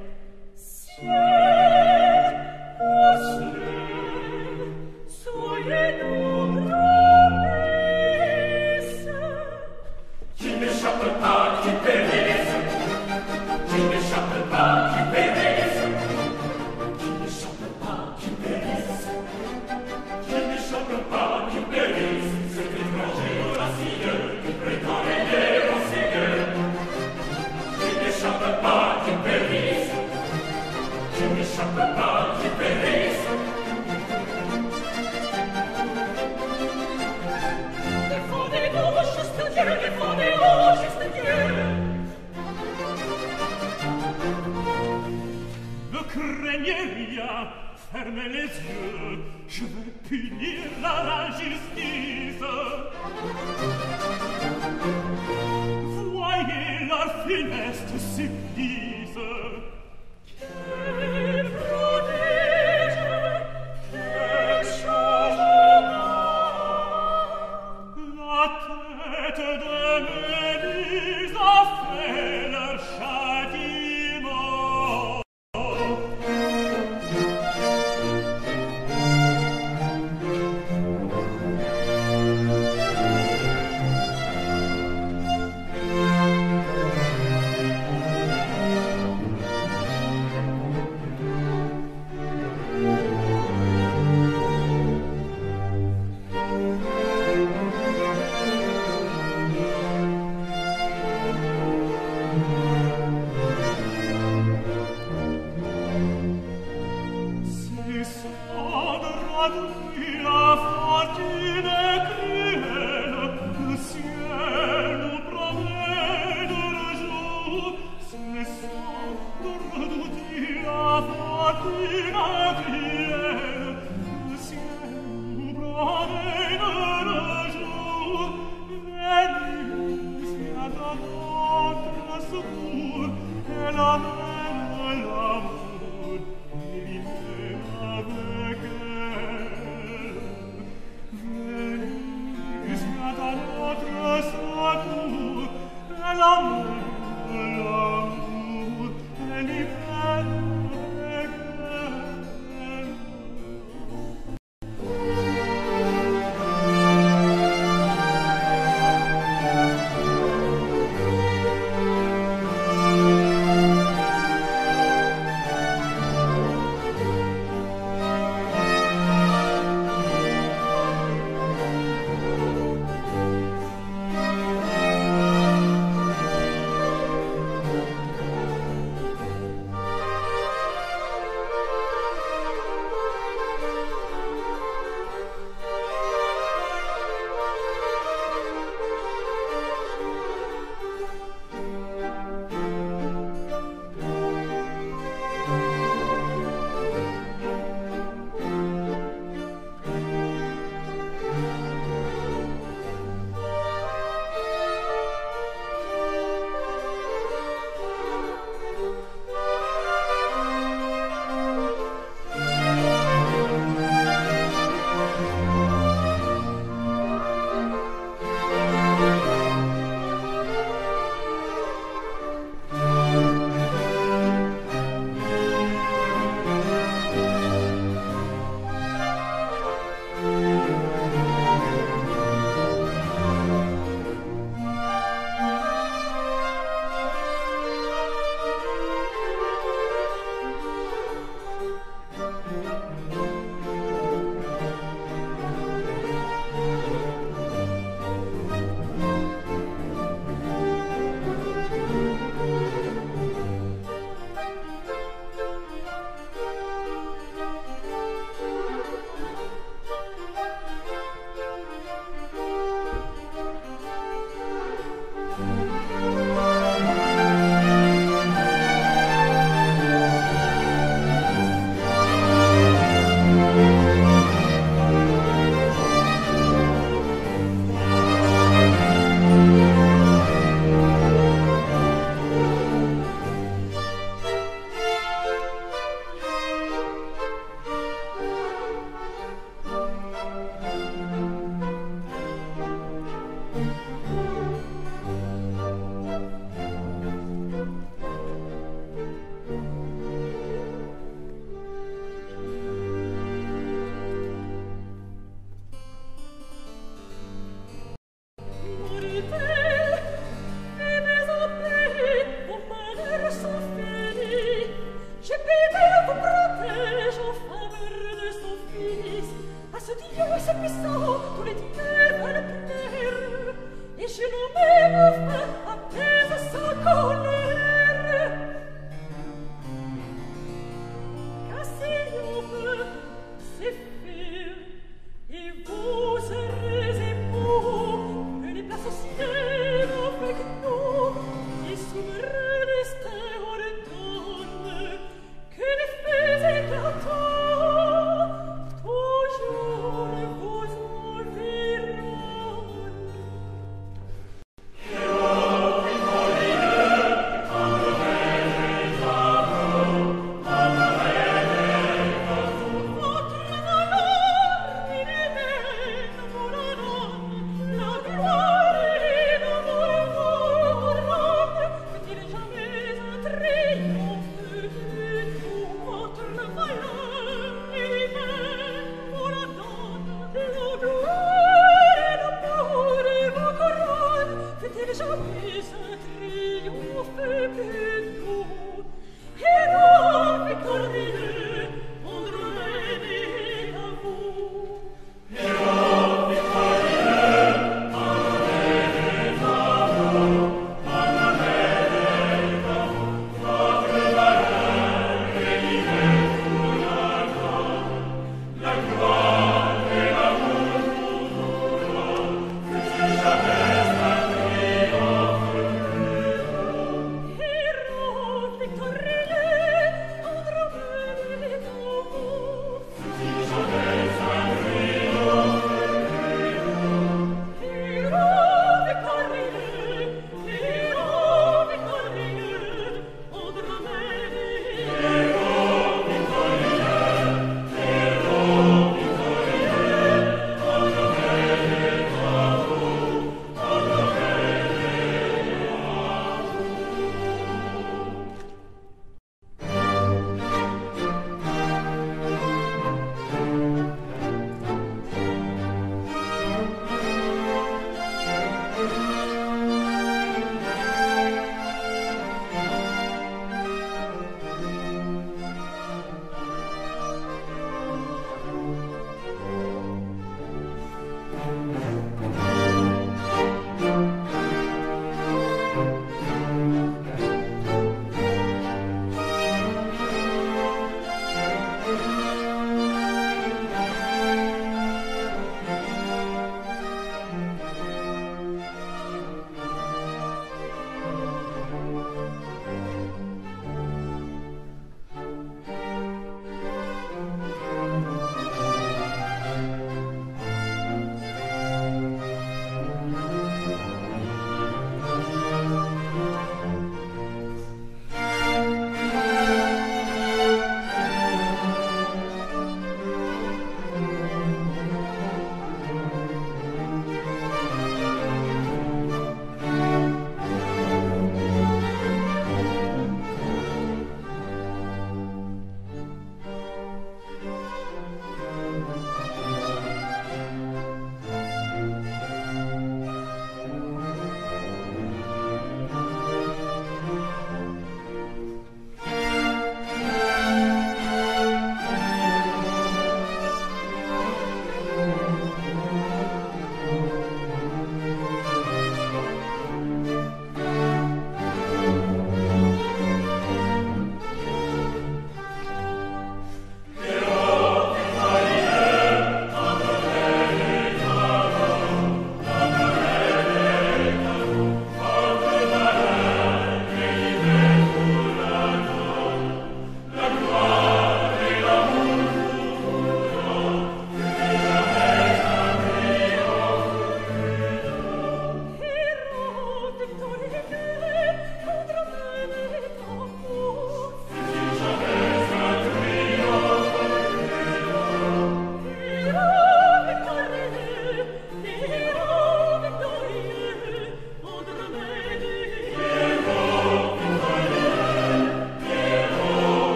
A: Ciel, ô ciel, soyez-nous propices. Qui n'échappe pas, qui périsse. Qui n'échappe pas, qui périsse. Qui n'échappe pas, qui périsse. Qui n'échappe pas, qui périsse. Cet étranger audacieux qui prétend aider au Seigneur. Qui n'échappe pas, qui périsse. Qui n'échappe pas, qui périsse. Défendez-vous, juste Dieu, défendez-vous, juste Dieu. Ne craignez rien, fermez les yeux, je vais punir l'injustice. Voyez leur funeste supplice. Quel prodige, quel changement. La tête de Méduse a fait leur châtiment. La fortune cruelle, le ciel nous promet de le jour, cessant de redouter la fortune cruelle.